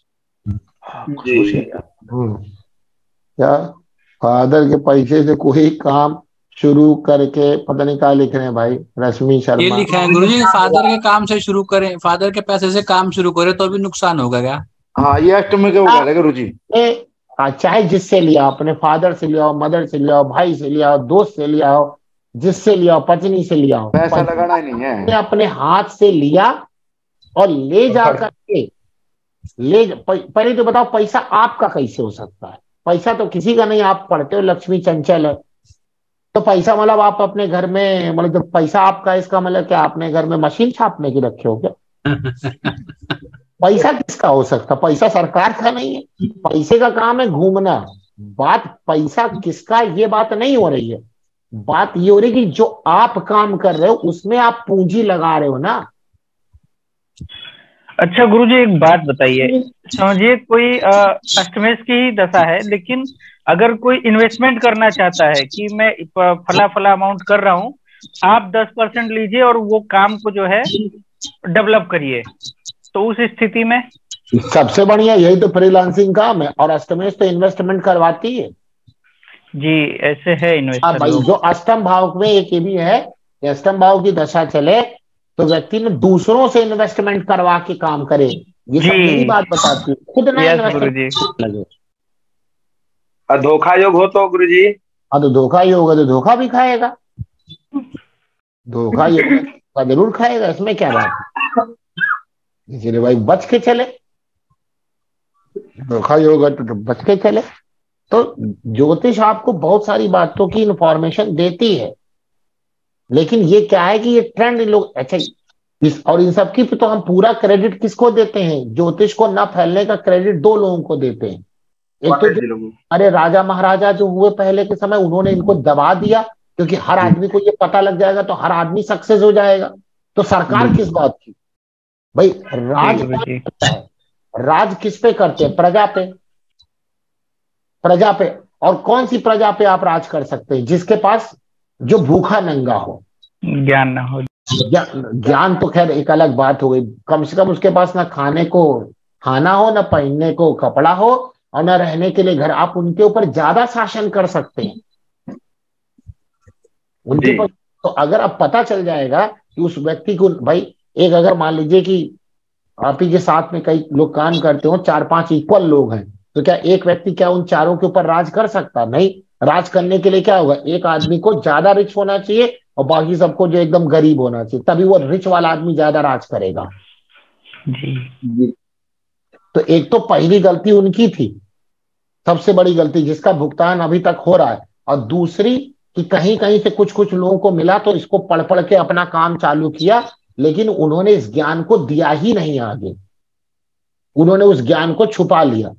क्या फादर के पैसे से कोई काम शुरू करके पता नहीं क्या लिख रहे हैं भाई, रश्मि ये शर्मा। लिखा है गुरु जी, फादर के काम से शुरू करें, फादर के पैसे से काम शुरू करें तो भी नुकसान होगा क्या? हाँ ये अष्टमी का उगा गुरु जी। ए, चाहे जिससे लिया, अपने फादर से लिया हो, मदर से लिया हो, भाई से लिया हो, दोस्त से लिया हो, जिससे लिया हो, पत्नी से लिया हो, पैसा लगाना ही नहीं है। अपने हाथ से लिया और ले जा करके ले पहले तो बताओ पैसा आपका कैसे हो सकता है? पैसा तो किसी का नहीं। आप पढ़ते हो लक्ष्मी चंचल है तो पैसा मतलब आप अपने घर में, मतलब जब पैसा आपका इसका मतलब क्या आपने घर में मशीन छापने की रखे हो क्या? पैसा किसका हो सकता, पैसा सरकार का नहीं है, पैसे का काम है घूमना। बात पैसा किसका ये बात नहीं हो रही है, बात ये हो रही है कि जो आप काम कर रहे हो उसमें आप पूंजी लगा रहे हो ना। अच्छा गुरुजी एक बात बताइए, समझिए कोई अ, अष्टमेश की ही दशा है, लेकिन अगर कोई इन्वेस्टमेंट करना चाहता है कि मैं प- फला फला अमाउंट कर रहा हूँ, आप दस परसेंट लीजिए और वो काम को जो है डेवलप करिए, तो उस स्थिति में सबसे बढ़िया यही तो फ्रीलांसिंग काम है, और अष्टमेश तो इन्वेस्टमेंट करवाती है। जी ऐसे है हाँ इन्वेस्टर भाई, लोग। जो अष्टम भाव में एक ये भी है कि अष्टम भाव की दशा चले तो व्यक्ति ने दूसरों से इन्वेस्टमेंट करवा के काम करे, ये सब जी। यही बात बताती है, खुद ना यस इन्वेस्टमेंट गुरुजी। लगे। और धोखा योग हो तो गुरुजी? हाँ तो धोखा ही होगा तो धोखा भी खाएगा, धोखा ही होगा तो जरूर खाएगा, इसमें क्या बात है, इसलिए भाई बच के चले, धोखा ही होगा तो बच के चले। तो ज्योतिष आपको बहुत सारी बातों की इंफॉर्मेशन देती है, लेकिन ये क्या है कि ये ट्रेंड लोग अच्छा इस और इन सब की तो हम पूरा क्रेडिट किसको देते हैं, ज्योतिष को ना फैलने का क्रेडिट दो लोगों को देते हैं। एक तो जो, अरे राजा महाराजा जो हुए पहले के समय, उन्होंने इनको दबा दिया, क्योंकि हर आदमी को ये पता लग जाएगा तो हर आदमी सक्सेस हो जाएगा। तो सरकार किस बात की भाई, राज कौन करता है, राज किस पे करते हैं, प्रजा पे, प्रजा पे। और कौन सी प्रजा पे आप राज कर सकते हैं, जिसके पास जो भूखा नंगा हो, ज्ञान ना हो। ज्ञान तो खैर एक अलग बात हो गई, कम से कम उसके पास ना खाने को खाना हो, ना पहनने को कपड़ा हो, और ना रहने के लिए घर, आप उनके ऊपर ज्यादा शासन कर सकते हैं उनके ऊपर। तो अगर अब पता चल जाएगा कि उस व्यक्ति को भाई, एक अगर मान लीजिए कि आप ही के साथ में कई लोग काम करते हो, चार पांच इक्वल लोग हैं, तो क्या एक व्यक्ति क्या उन चारों के ऊपर राज कर सकता? नहीं। राज करने के लिए क्या होगा, एक आदमी को ज्यादा रिच होना चाहिए और बाकी सबको जो एकदम गरीब होना चाहिए, तभी वो रिच वाला आदमी ज्यादा राज करेगा। जी। तो एक तो पहली गलती उनकी थी, सबसे बड़ी गलती जिसका भुगतान अभी तक हो रहा है, और दूसरी कि कहीं कहीं से कुछ कुछ लोगों को मिला तो इसको पढ़ पढ़ के अपना काम चालू किया, लेकिन उन्होंने इस ज्ञान को दिया ही नहीं आगे, उन्होंने उस ज्ञान को छुपा लिया।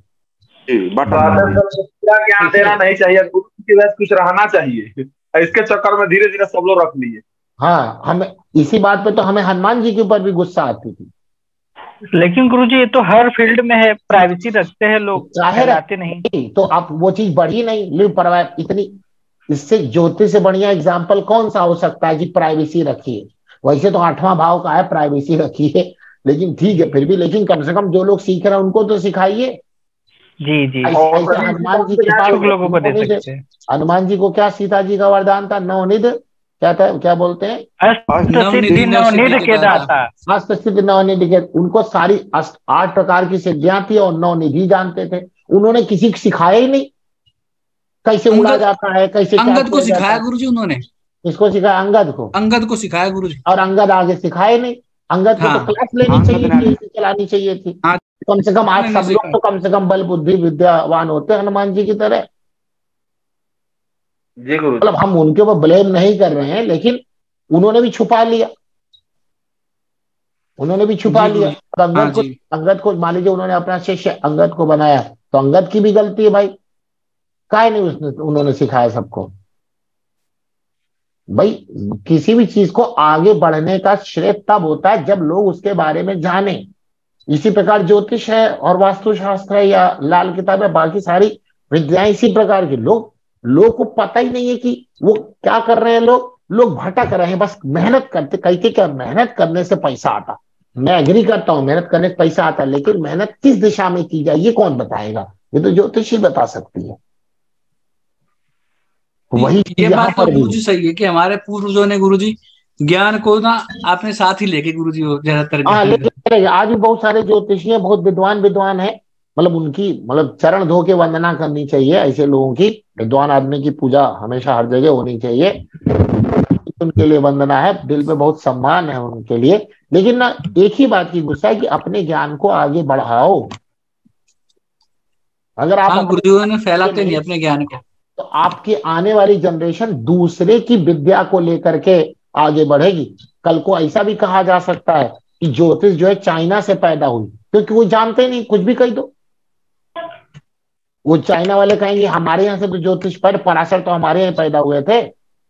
पूरा ज्ञान देना नहीं चाहिए, गुरु की वजह कुछ रहना चाहिए, इसके चक्कर में धीरे धीरे सब लोग रख लिए। हाँ, हमें इसी बात पे तो हमें हनुमान जी के ऊपर भी गुस्सा आती थी। लेकिन गुरुजी ये तो हर फील्ड में है, प्राइवेसी रखते हैं लोग, चाहे रहते नहीं। तो आप वो चीज बढ़ी नहीं, लिव परवाह इतनी, इससे ज्योतिष से बढ़िया एग्जाम्पल कौन सा हो सकता है कि प्राइवेसी रखिए। वैसे तो आठवां भाव का है प्राइवेसी रखिए, लेकिन ठीक है फिर भी, लेकिन कम से कम जो लोग सीख रहे हैं उनको तो सिखाइए। जी जी। हनुमान जी के लोगों को दे सकते हैं। हनुमान जी को क्या सीता जी का वरदान था, नवनिध, क्या था, क्या बोलते हैं, अष्टसिद्धि नवनिधि के दाता। अष्टसिद्धि नवनिधि के, उनको सारी अष्ट आठ प्रकार की सिद्धियां थी और नवनिधि जानते थे, उन्होंने किसी को सिखाया ही नहीं कैसे उड़ा जाता है, कैसे अंगद को सिखाया गुरुजी उन्होंने। इसको सिखाया अंगद को, अंगद को सिखाया गुरुजी, और अंगद आगे सिखाए नहीं। अंगद को तो क्लास लेनी चाहिए थी, चलानी चाहिए थी कम से कम। आज सब लोग तो कम से कम बल बुद्धि विद्यावान होते हनुमान जी की तरह। जी गुरु, मतलब हम उनके ऊपर ब्लेम नहीं कर रहे हैं, लेकिन उन्होंने भी छुपा लिया, उन्होंने भी छुपा लिया। अंगद को अंगद को मान लीजिए उन्होंने अपना शिष्य अंगद को बनाया, तो अंगद की भी गलती है भाई, काहे नहीं उसने उन्होंने सिखाया सबको। भाई किसी भी चीज को आगे बढ़ने का श्रेय तब होता है जब लोग उसके बारे में जाने। इसी प्रकार ज्योतिष है और वास्तुशास्त्र है या लाल किताब है, बाकी सारी विद्याएं इसी प्रकार की। लोग लोग को पता ही नहीं है कि वो क्या कर रहे हैं, लोग लोग भटक रहे हैं, बस मेहनत करते। कहीं के क्या मेहनत करने से पैसा आता, मैं एग्री करता हूं मेहनत करने से पैसा आता, लेकिन मेहनत किस दिशा में की जाए ये कौन बताएगा, ये तो ज्योतिष ही बता सकती है। वही ये बात तो गुरुजी सही है कि हमारे पूर्वजों ने गुरुजी ज्ञान को ना अपने साथ ही लेके गुरुजी ज्यादातर। हाँ लेकिन आज भी बहुत सारे ज्योतिषी बहुत विद्वान विद्वान है, मतलब उनकी मतलब चरण धो के वंदना करनी चाहिए ऐसे लोगों की। विद्वान आदमी की पूजा हमेशा हर जगह होनी चाहिए, उनके लिए वंदना है, दिल में बहुत सम्मान है उनके लिए। लेकिन ना एक ही बात की गुस्सा है कि अपने ज्ञान को आगे बढ़ाओ। अगर आप हाँ, गुरुजियों ने फैलाते नहीं अपने ज्ञान को, तो आपकी आने वाली जनरेशन दूसरे की विद्या को लेकर के आगे बढ़ेगी। कल को ऐसा भी कहा जा सकता है कि ज्योतिष जो है चाइना से पैदा हुई, क्योंकि वो जानते नहीं, कुछ भी कह दो। वो चाइना वाले कहेंगे हमारे यहाँ से तो ज्योतिष पर पराशर तो हमारे यहाँ पैदा हुए थे।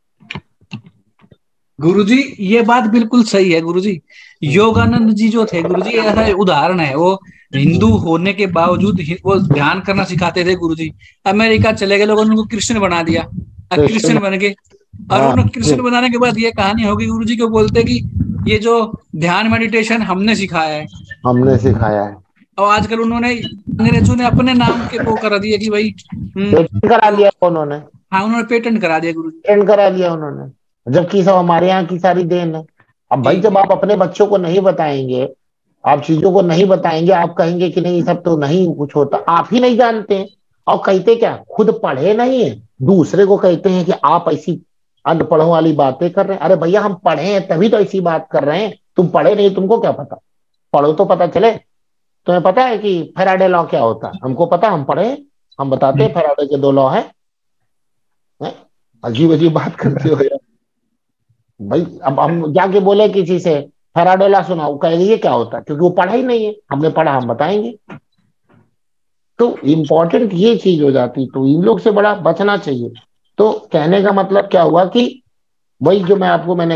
गुरुजी ये बात बिल्कुल सही है गुरुजी। योगानंद जी जो थे गुरुजी, ऐसा उदाहरण है, वो हिंदू होने के बावजूद वो ध्यान करना सिखाते थे गुरुजी। अमेरिका चले गए, लोगों ने उनको क्रिश्चियन बना दिया, क्रिश्चियन बन गए। और उन्होंने क्रिश्चियन बनाने के बाद ये कहानी होगी गुरुजी को बोलते कि ये जो ध्यान मेडिटेशन हमने सिखाया है, हमने सिखाया है। और आजकल उन्होंने अंग्रेजों ने अपने नाम के वो करा दिया कि भाई पेटेंट करा दिया उन्होंने। हाँ, उन्होंने पेटेंट करा दिया गुरुजी, पेटेंट करा दिया उन्होंने, जबकि सब हमारे यहाँ की सारी देन है। अब भाई जब आप अपने बच्चों को नहीं बताएंगे, आप चीजों को नहीं बताएंगे, आप कहेंगे कि नहीं सब तो नहीं कुछ होता, आप ही नहीं जानते हैं। और कहते क्या, खुद पढ़े नहीं है, दूसरे को कहते हैं कि आप ऐसी अनपढ़ों वाली बातें कर रहे हैं। अरे भैया हम पढ़े हैं तभी तो ऐसी बात कर रहे हैं, तुम पढ़े नहीं, तुमको क्या पता? पढ़ो तो पता चले। तुम्हें पता है कि फैराडे लॉ क्या होता है? हमको पता, हम पढ़े, हम बताते हैं फैराडे के दो लॉ है। अजीब अजीब बात करते हो यार भाई। अब हम जाके बोले किसी से फैराडे लॉ सुनाओ, कहेंगे ये क्या होता है, क्योंकि वो पढ़ा ही नहीं है। हमने पढ़ा, हम बताएंगे। तो इम्पोर्टेंट ये चीज हो जाती, तो इन लोग से बड़ा बचना चाहिए। तो कहने का मतलब क्या हुआ कि वही जो मैं आपको मैंने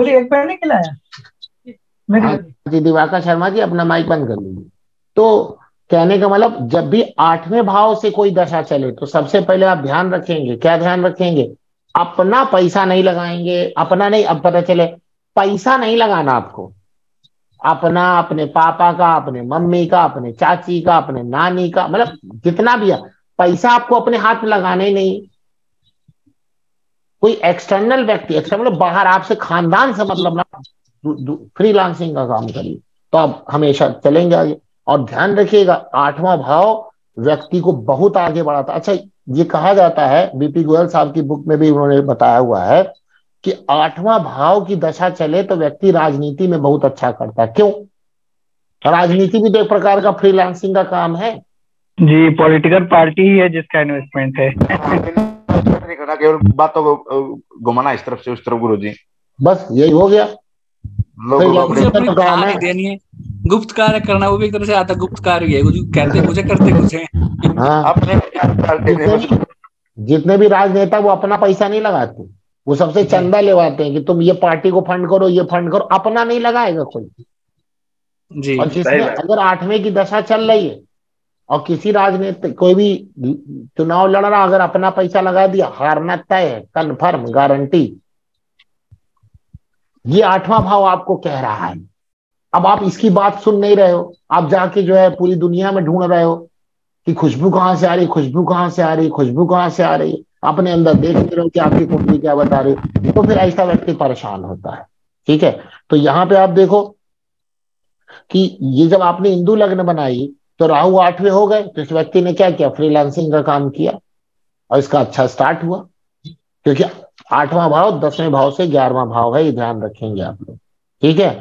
जी दिवाकर शर्मा जी अपना माइक बंद कर लीजिए। तो कहने का मतलब जब भी आठवें भाव से कोई दशा चले तो सबसे पहले आप ध्यान रखेंगे, क्या ध्यान रखेंगे? अपना पैसा नहीं लगाएंगे, अपना नहीं, अब पता चले पैसा नहीं लगाना आपको, अपना, अपने पापा का, अपने मम्मी का, अपने चाची का, अपने नानी का, मतलब जितना भी है पैसा आपको अपने हाथ में लगाना ही नहीं। कोई एक्सटर्नल व्यक्ति, एक्सटर्नल बाहर आपसे खानदान से मतलब ना, फ्रीलांसिंग का काम करिए तो आप हमेशा चलेंगे आगे। और ध्यान रखिएगा आठवां भाव व्यक्ति को बहुत आगे बढ़ाता। अच्छा, ये कहा जाता है, बीपी गोयल साहब की बुक में भी उन्होंने बताया हुआ है कि आठवां भाव की दशा चले तो व्यक्ति राजनीति में बहुत अच्छा करता है। क्यों? राजनीति भी तो एक प्रकार का फ्रीलांसिंग का काम है जी, पॉलिटिकल पार्टी ही है जिसका इन्वेस्टमेंट है। नहीं करना, केवल बातों को घुमाना इस तरफ से उस तरफ। गुरु जी बस यही हो गया। तो काम है देनी है, गुप्त कार्य करना, वो भी एक तरह से आता गुप्त कार्य है, कहते मुझे करते कुछ है। हाँ, जितने, जितने भी राजनेता वो अपना पैसा नहीं लगाते, वो सबसे चंदा लेवाते हैं कि तुम ये पार्टी को फंड करो, ये फंड करो, अपना नहीं लगाएगा कोई जी। और जिसमें अगर आठवें की दशा चल रही है और किसी राजनेता कोई भी चुनाव लड़ रहा, अगर अपना पैसा लगा दिया, हारना तय है, कन्फर्म, गारंटी। ये आठवां भाव आपको कह रहा है। अब आप इसकी बात सुन नहीं रहे हो, आप जाके जो है पूरी दुनिया में ढूंढ रहे हो कि खुशबू कहाँ से आ रही, खुशबू कहाँ से आ रही, खुशबू कहाँ से आ रही। अपने अंदर देख नहीं रहे हो कि आपकी कुंडली क्या बता रही, तो फिर ऐसा व्यक्ति परेशान होता है। ठीक है, तो यहाँ पे आप देखो कि ये जब आपने हिंदू लग्न बनाई तो राहु आठवें हो गए, तो इस व्यक्ति ने क्या किया, फ्रीलांसिंग का काम किया और इसका अच्छा स्टार्ट हुआ। क्योंकि आठवां भाव दसवें भाव से ग्यारहवां भाव है, ये ध्यान रखेंगे आप लोग। ठीक है,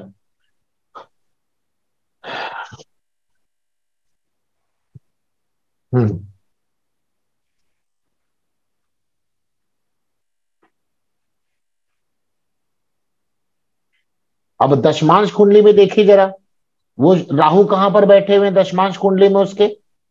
हम्म अब दशमांश कुंडली में देखिए जरा, वो राहु कहां पर बैठे हुए हैं दशमांश कुंडली में उसके?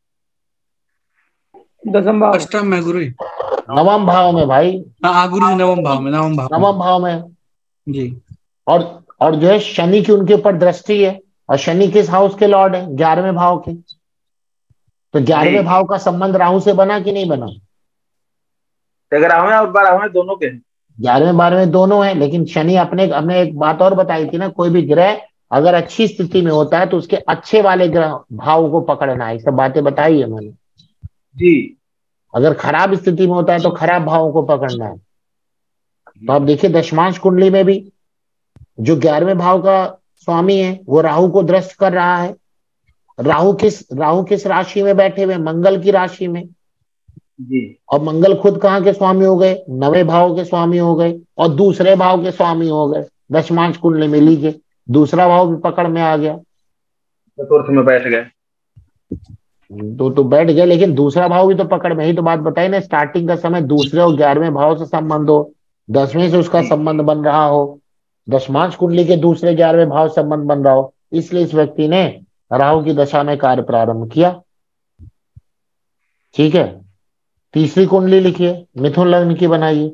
दसम भाव, अष्टम में गुरु, नवम भाव में भाई। हाँ गुरु जी, नवम भाव में, नवम भाव नवम भाव में जी। और और जो है शनि की उनके ऊपर दृष्टि है, और शनि किस हाउस के लॉर्ड है? ग्यारहवें भाव के। तो ग्यारहवें भाव का संबंध राहु से बना कि नहीं बना? ग्यारहवें और बारहवें दोनों के, ग्यारहवें बारहवें दोनों है। लेकिन शनि अपने हमने एक बात और बताई थी ना, कोई भी ग्रह अगर अच्छी स्थिति में होता है तो उसके अच्छे वाले ग्रह भाव को पकड़ना है। सब बातें बताई है मैंने जी। अगर खराब स्थिति में होता है तो खराब भावों को पकड़ना है। तो आप देखिए दशमांश कुंडली में भी जो ग्यारहवें भाव का स्वामी है वो राहु को दृष्ट कर रहा है। राहु किस राहु किस राशि में बैठे हुए? मंगल की राशि में जी। और मंगल खुद कहाँ के स्वामी हो गए? नवे भाव के स्वामी हो गए और दूसरे भाव के स्वामी हो गए। दशमांश कुंडली में लीजिए, दूसरा भाव भी पकड़ में आ गया, चतुर्थ में बैठ गए तो तो बैठ गए, लेकिन दूसरा भाव भी तो पकड़ में ही। तो बात बताई ना, स्टार्टिंग का समय दूसरे और ग्यारहवें भाव से संबंध हो, दसवें से उसका संबंध बन रहा हो, दशमांश कुंडली के दूसरे ग्यारहवें भाव संबंध बन रहा हो, इसलिए इस व्यक्ति ने राहु की दशा में कार्य प्रारंभ किया। ठीक है, तीसरी कुंडली लिखिए, मिथुन लग्न की बनाइए।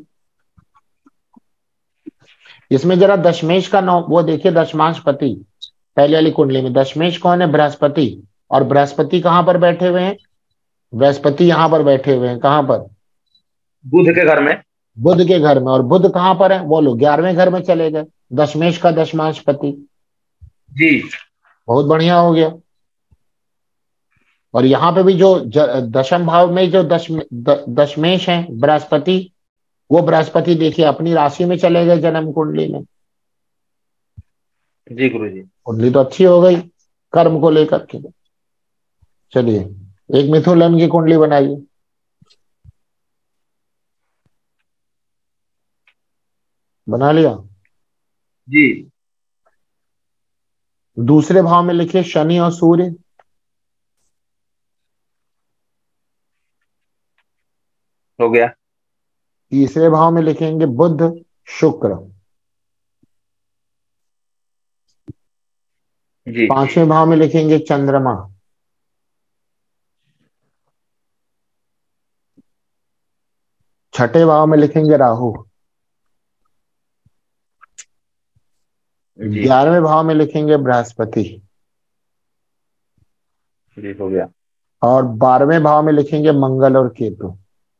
इसमें जरा दशमेश का नौ वो देखिए, दशमांश पति पहले वाली कुंडली में दशमेश कौन है? बृहस्पति। और बृहस्पति कहां पर बैठे हुए हैं? बृहस्पति यहां पर बैठे हुए हैं, कहां पर? बुध के घर में। बुध के घर में। और बुध कहां पर है? बोलो, ग्यारहवें घर में चले गए, दशमेश का दशमांश पति। जी, बहुत बढ़िया हो गया। और यहाँ पे भी जो दशम भाव में जो दश द, दशमेश है बृहस्पति, वो बृहस्पति देखिए अपनी राशि में चले गए जन्म कुंडली में। जी गुरु जी। कुंडली तो अच्छी हो गई कर्म को लेकर के। चलिए, एक मिथुन लग्न की कुंडली बनाइए। बना लिया? जी। दूसरे भाव में लिखिए शनि और सूर्य। हो गया। तीसरे भाव में लिखेंगे बुध शुक्र। जी। पांचवें भाव में लिखेंगे चंद्रमा। छठे भाव में लिखेंगे राहु। जी। ग्यारहवें भाव में लिखेंगे बृहस्पति। जी, हो गया। और बारहवें भाव में लिखेंगे मंगल और केतु।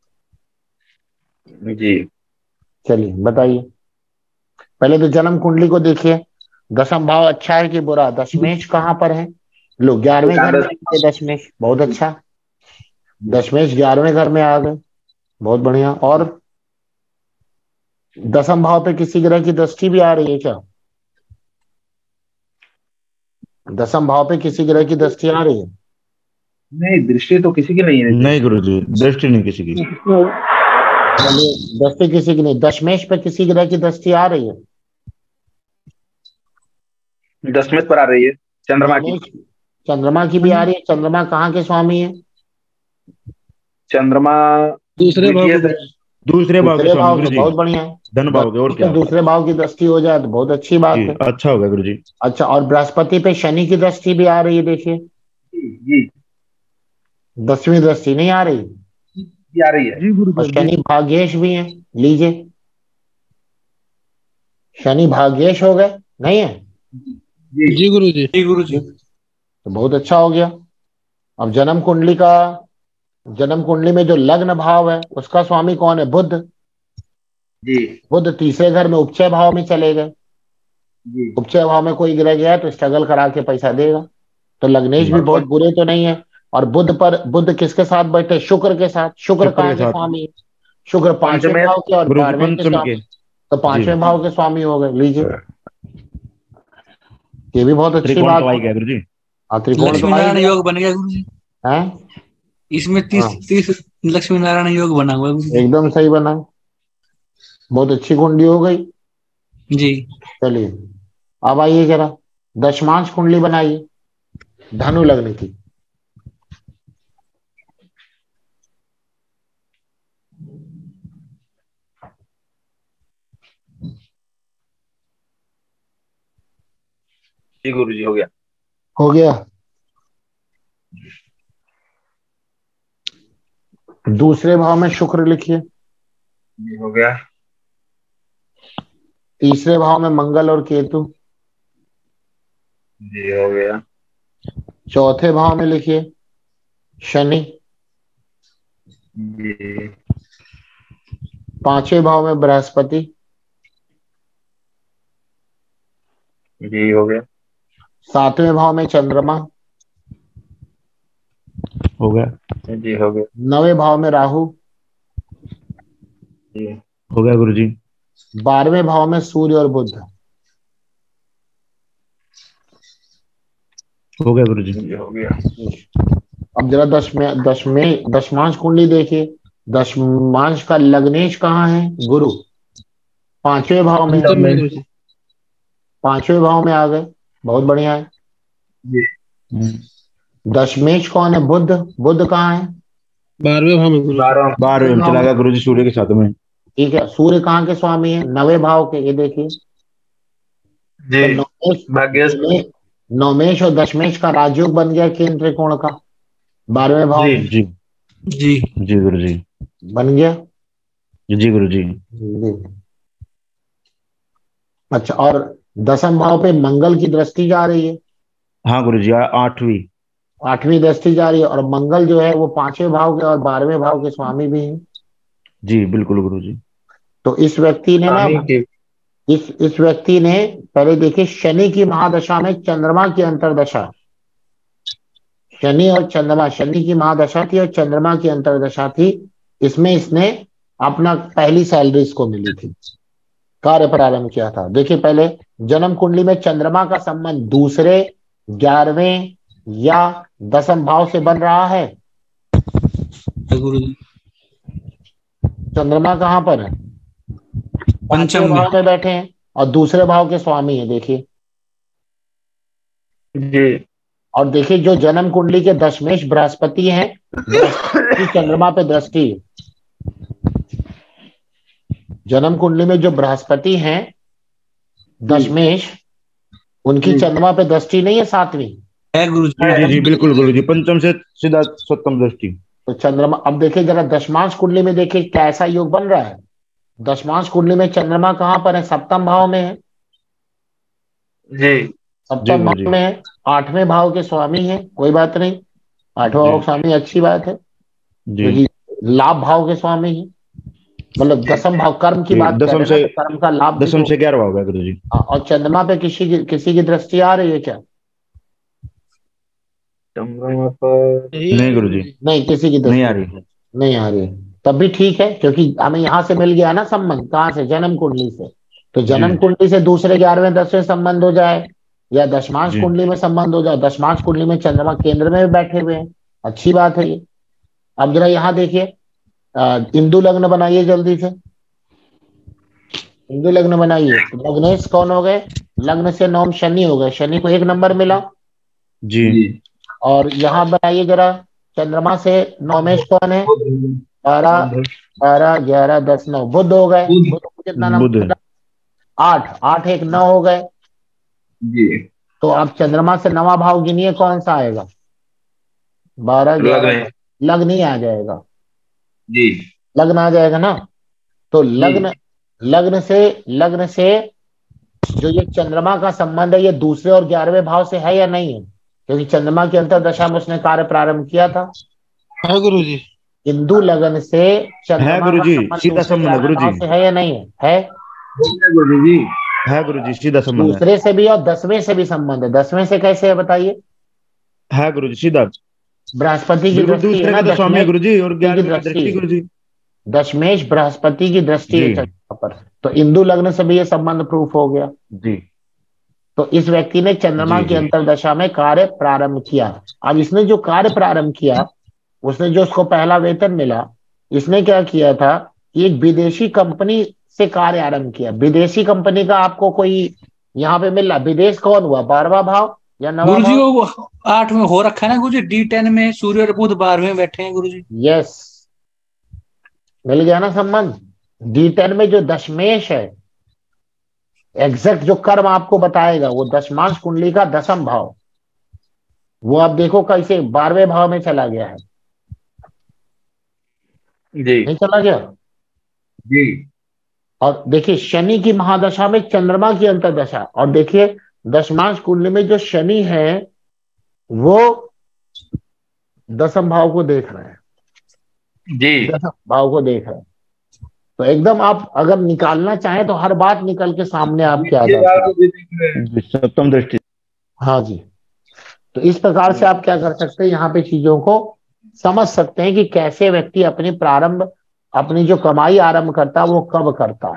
जी। चलिए बताइए, पहले तो जन्म कुंडली को देखिए, दसम भाव अच्छा है कि बुरा? दशमेश कहाँ पर है? लो, ग्यारहवें घर में है दशमेश, बहुत अच्छा। दशमेश ग्यारहवें घर में आ गए, बहुत बढ़िया। और दसम भाव पे किसी ग्रह की दृष्टि भी आ रही है क्या? दसम भाव पे किसी ग्रह की दृष्टि आ रही है? नहीं, दृष्टि तो किसी की नहीं है। नहीं गुरुजी, दृष्टि नहीं किसी की। चलिए, दृष्टि किसी की नहीं, दशमेश पे किसी ग्रह की दृष्टि आ रही है? दशमेश पर आ रही है, चंद्रमा की। चंद्रमा की भी आ रही है। चंद्रमा कहाँ के स्वामी है? चंद्रमा दूसरे भाव द्वितीय के से- दूसरे भाव के दूसरे भाव स्वामी से, गुरुजी, बहुत बढ़िया है। धन भाव के, और क्या? दूसरे भाव की दृष्टि हो जाए तो बहुत अच्छी बात जी, है। अच्छा होगा गुरुजी। अच्छा, और बृहस्पति पे शनि की दृष्टि भी आ रही है, देखिए। जी, दसवीं दृष्टि नहीं आ रही, जी आ रही है। जी गुरु और शनि भाग्येश भी है, लीजिए। शनि भाग्येश हो गए, नहीं है? जी। जी गुरु जी। जी गुरु जी। तो बहुत अच्छा हो गया। अब जन्म कुंडली का, जन्म कुंडली में जो लग्न भाव है उसका स्वामी कौन है? बुध। जी। बुध तीसरे घर में उपचय भाव में चले गए। जी। उपचय भाव में कोई गिर गया तो स्ट्रगल करा के पैसा देगा। तो लग्नेश भी बहुत बुरे तो नहीं है। और बुध पर, बुध किसके साथ बैठे? शुक्र के साथ। शुक्र शुक्र कहाँ के के साथ। स्वामी है? शुक्र पांचवें पंचमे- भाव के और गुरुजी बारहवें के पंचम स्वामी। के। तो पांचवें जी। भाव के स्वामी हो गए, लीजिए। ये भी बहुत अच्छी त्रिकोण बात तो आई है। गया गुरुजी। हाँ, त्रिकोण तो लक्ष्मी आ ही नारायण गया। योग बन गया गुरु जी। हैं? इसमें तीस हाँ। तीस लक्ष्मी नारायण योग बना हुआ है गुरु जी। एकदम सही बना है। बहुत अच्छी कुंडली हो गई। जी। चलिए, अब आइए जरा दशमांश कुंडली बनाइए धनु लग्न की। जी गुरु जी, हो गया। हो गया। दूसरे भाव में शुक्र लिखिए। जी, हो गया। तीसरे भाव में मंगल और केतु। जी, हो गया। चौथे भाव में लिखिए शनि। जी। पांचवें भाव में बृहस्पति। जी, हो गया। सातवें भाव में चंद्रमा। हो गया। जी, हो गया। नवें भाव में राहु। जी। हो गया गुरुजी। बारहवें भाव में सूर्य और बुध। हो गया गुरुजी। जी, हो गया। अब जरा दशमें दशमें दशमांश कुंडली देखिए। दशमांश का लग्नेश कहाँ है? गुरु। पांचवें भाव में, अंतर में गुरु जी। पांचवें भाव में आ गए, बहुत बढ़िया है। जी। दशमेश कौन है? बुध। बुध कहाँ है? बारहवें भाव में गुरु जी। बारह। बारहवें में चला गया गुरुजी, सूर्य के साथ में। ठीक है, सूर्य कहाँ के स्वामी है? नवे भाव के, ये देखिए। तो जी, नवमेश भाग्येश। नवमे- नौमेश और दशमेश का राजयोग बन गया केंद्र त्रिकोण का बारहवें भाव में। जी जी जी गुरु जी। बन गया। जी गुरु जी। अच्छा, और दसम भाव पे मंगल की दृष्टि जा रही है। हाँ गुरु जी, आ- आठवीं आठवीं दृष्टि जा रही है, और मंगल जो है वो पांचवें भाव के और बारहवें भाव के स्वामी भी हैं। जी बिल्कुल गुरु जी। तो इस व्यक्ति ने ना स्वामी के इस इस व्यक्ति ने पहले देखिए, शनि की महादशा में चंद्रमा की अंतर्दशा, शनि और चंद्रमा, शनि की महादशा थी और चंद्रमा की अंतर्दशा थी। इसमें इसने अपना पहली सैलरी इसको मिली थी, कार्य प्रारंभ किया था। देखिए पहले जन्म कुंडली में चंद्रमा का संबंध दूसरे, ग्यारहवें या दसम भाव से बन रहा है। गुरु जी। चंद्रमा कहाँ पर है? पंचम पांचवें में। भाव में बैठे हैं और दूसरे भाव के स्वामी है। देखिए, जी और देखिए जो जन्म कुंडली के दशमेश बृहस्पति हैं, बृहस्पति की चंद्रमा पे दृष्टि है। जन्म कुंडली में जो बृहस्पति हैं दशमेश, उनकी चंद्रमा पे दृष्टि नहीं है सातवीं। है गुरु जी। जी जी बिल्कुल गुरु जी, पंचम से सीधा सप्तम दृष्टि। तो चंद्रमा, अब देखिए जरा दशमांश कुंडली में देखिए कैसा योग बन रहा है। दशमांश कुंडली में चंद्रमा कहाँ पर है? सप्तम भाव में है। जी सप्तम गुरु जी। भाव में है, आठवें भाव के स्वामी है। कोई बात नहीं, आठवां भाव के स्वामी अच्छी बात है, जी क्योंकि लाभ भाव के स्वामी है। मतलब दसम भाव कर्म की जी, बात कर दसम रहे हैं से ना, तो कर्म का लाभ भी दसम तो- से ग्यारहवा होगा गुरु जी। हाँ, और चंद्रमा पे किसी की किसी की दृष्टि आ रही है क्या? चंद्रमा पर नहीं गुरु जी, नहीं, किसी की नहीं आ दृष्टि रही। नहीं आ रही है। तब भी ठीक है, क्योंकि हमें यहाँ से मिल गया ना संबंध। कहाँ से? जन्म कुंडली से। तो जन्म जी। कुंडली से दूसरे, ग्यारहवें, दसवें संबंध हो जाए, या दशमांश जी। कुंडली में संबंध हो जाए। दशमांश कुंडली में चंद्रमा केंद्र में भी बैठे हुए हैं, अच्छी बात है ये। अब जरा यहाँ देखिए, अ, हिंदू लग्न बनाइए जल्दी से, हिंदू लग्न बनाइए। तो लग्नेश कौन हो गए? लग्न से नौम शनि हो गए, शनि को एक नंबर मिला। जी जी और यहाँ बनाइए जरा, चंद्रमा से नौमेश कौन है? बारह, बारह, ग्यारह, दस, नौ, बुध हो गए। बुध। बुध को कितना नंबर बुध। मिला? आठ, आठ एक नौ हो गए। जी तो अब चंद्रमा से नवा भाव गिनिए, कौन सा आएगा? बारह, ग्यारह, लग्न लग्न ही आ जाएगा। जी लग्न आ जाएगा ना। तो लग्न, लग्न से लग्न से जो ये चंद्रमा का संबंध है, ये दूसरे और ग्यारहवें भाव से है या नहीं है? क्योंकि चंद्रमा की अंतर्दशा में उसने कार्य प्रारंभ किया था। हाँ गुरु जी। हिंदू लगन से चंद्रमा है गुरु का जी, संबंध सीधा दूसरे संबंध है ग्यारहवें गुरु भाव जी। से है या नहीं है? है। गुरु जी है गुरु जी, सीधा संबंध है। दूसरे से भी और दसवें से भी संबंध है। दसवें से कैसे है बताइए? है गुरु जी, सीधा बृहस्पति की बिल्कुल। दृष्टि है दूसरे ना, का तो स्वामी है दशमेश गुरु जी, और की ग्यारहवें का दृष्टि दृष्टि है। गुरु जी। दशमेश बृहस्पति की दृष्टि है जी। चंद्रमा पर। तो हिंदू लग्न से भी ये संबंध प्रूफ हो गया। जी तो इस व्यक्ति ने चंद्रमा जी, की जी। अंतर्दशा में कार्य प्रारंभ किया। अब इसने जो कार्य प्रारंभ किया, उसने जो उसको पहला वेतन मिला, इसने क्या किया था कि एक विदेशी कंपनी से कार्य आरंभ किया। विदेशी कंपनी का आपको कोई यहाँ पे मिल रहा? विदेश कौन हुआ? बारहवां भाव या नवा गुरु जी भाव? वो आठ में हो रखा है ना गुरु जी, डी टेन में सूर्य और बुध बारहवें बैठे हैं गुरु जी। यस, मिल गया ना संबंध। डी टेन में जो दशमेश है, एग्जैक्ट जो कर्म आपको बताएगा, वो दशमांश कुंडली का दसम भाव, वो आप देखो कैसे बारहवें भाव में चला गया है। जी नहीं चला गया? जी और देखिए शनि की महादशा में चंद्रमा की अंतर्दशा, और देखिए दशमांश कुंडली में जो शनि है वो दसम भाव को देख रहे हैं, जी दसम भाव को देख रहे हैं। तो एकदम आप अगर निकालना चाहें तो हर बात निकल के सामने आपके आ ये जाती बात है। तो भी देख रहे हैं। जी, सप्तम दृष्टि। हाँ जी। तो इस प्रकार से आप क्या कर सकते हैं, यहाँ पे चीजों को समझ सकते हैं कि कैसे व्यक्ति अपनी प्रारंभ, अपनी जो कमाई आरंभ करता है वो कब करता है।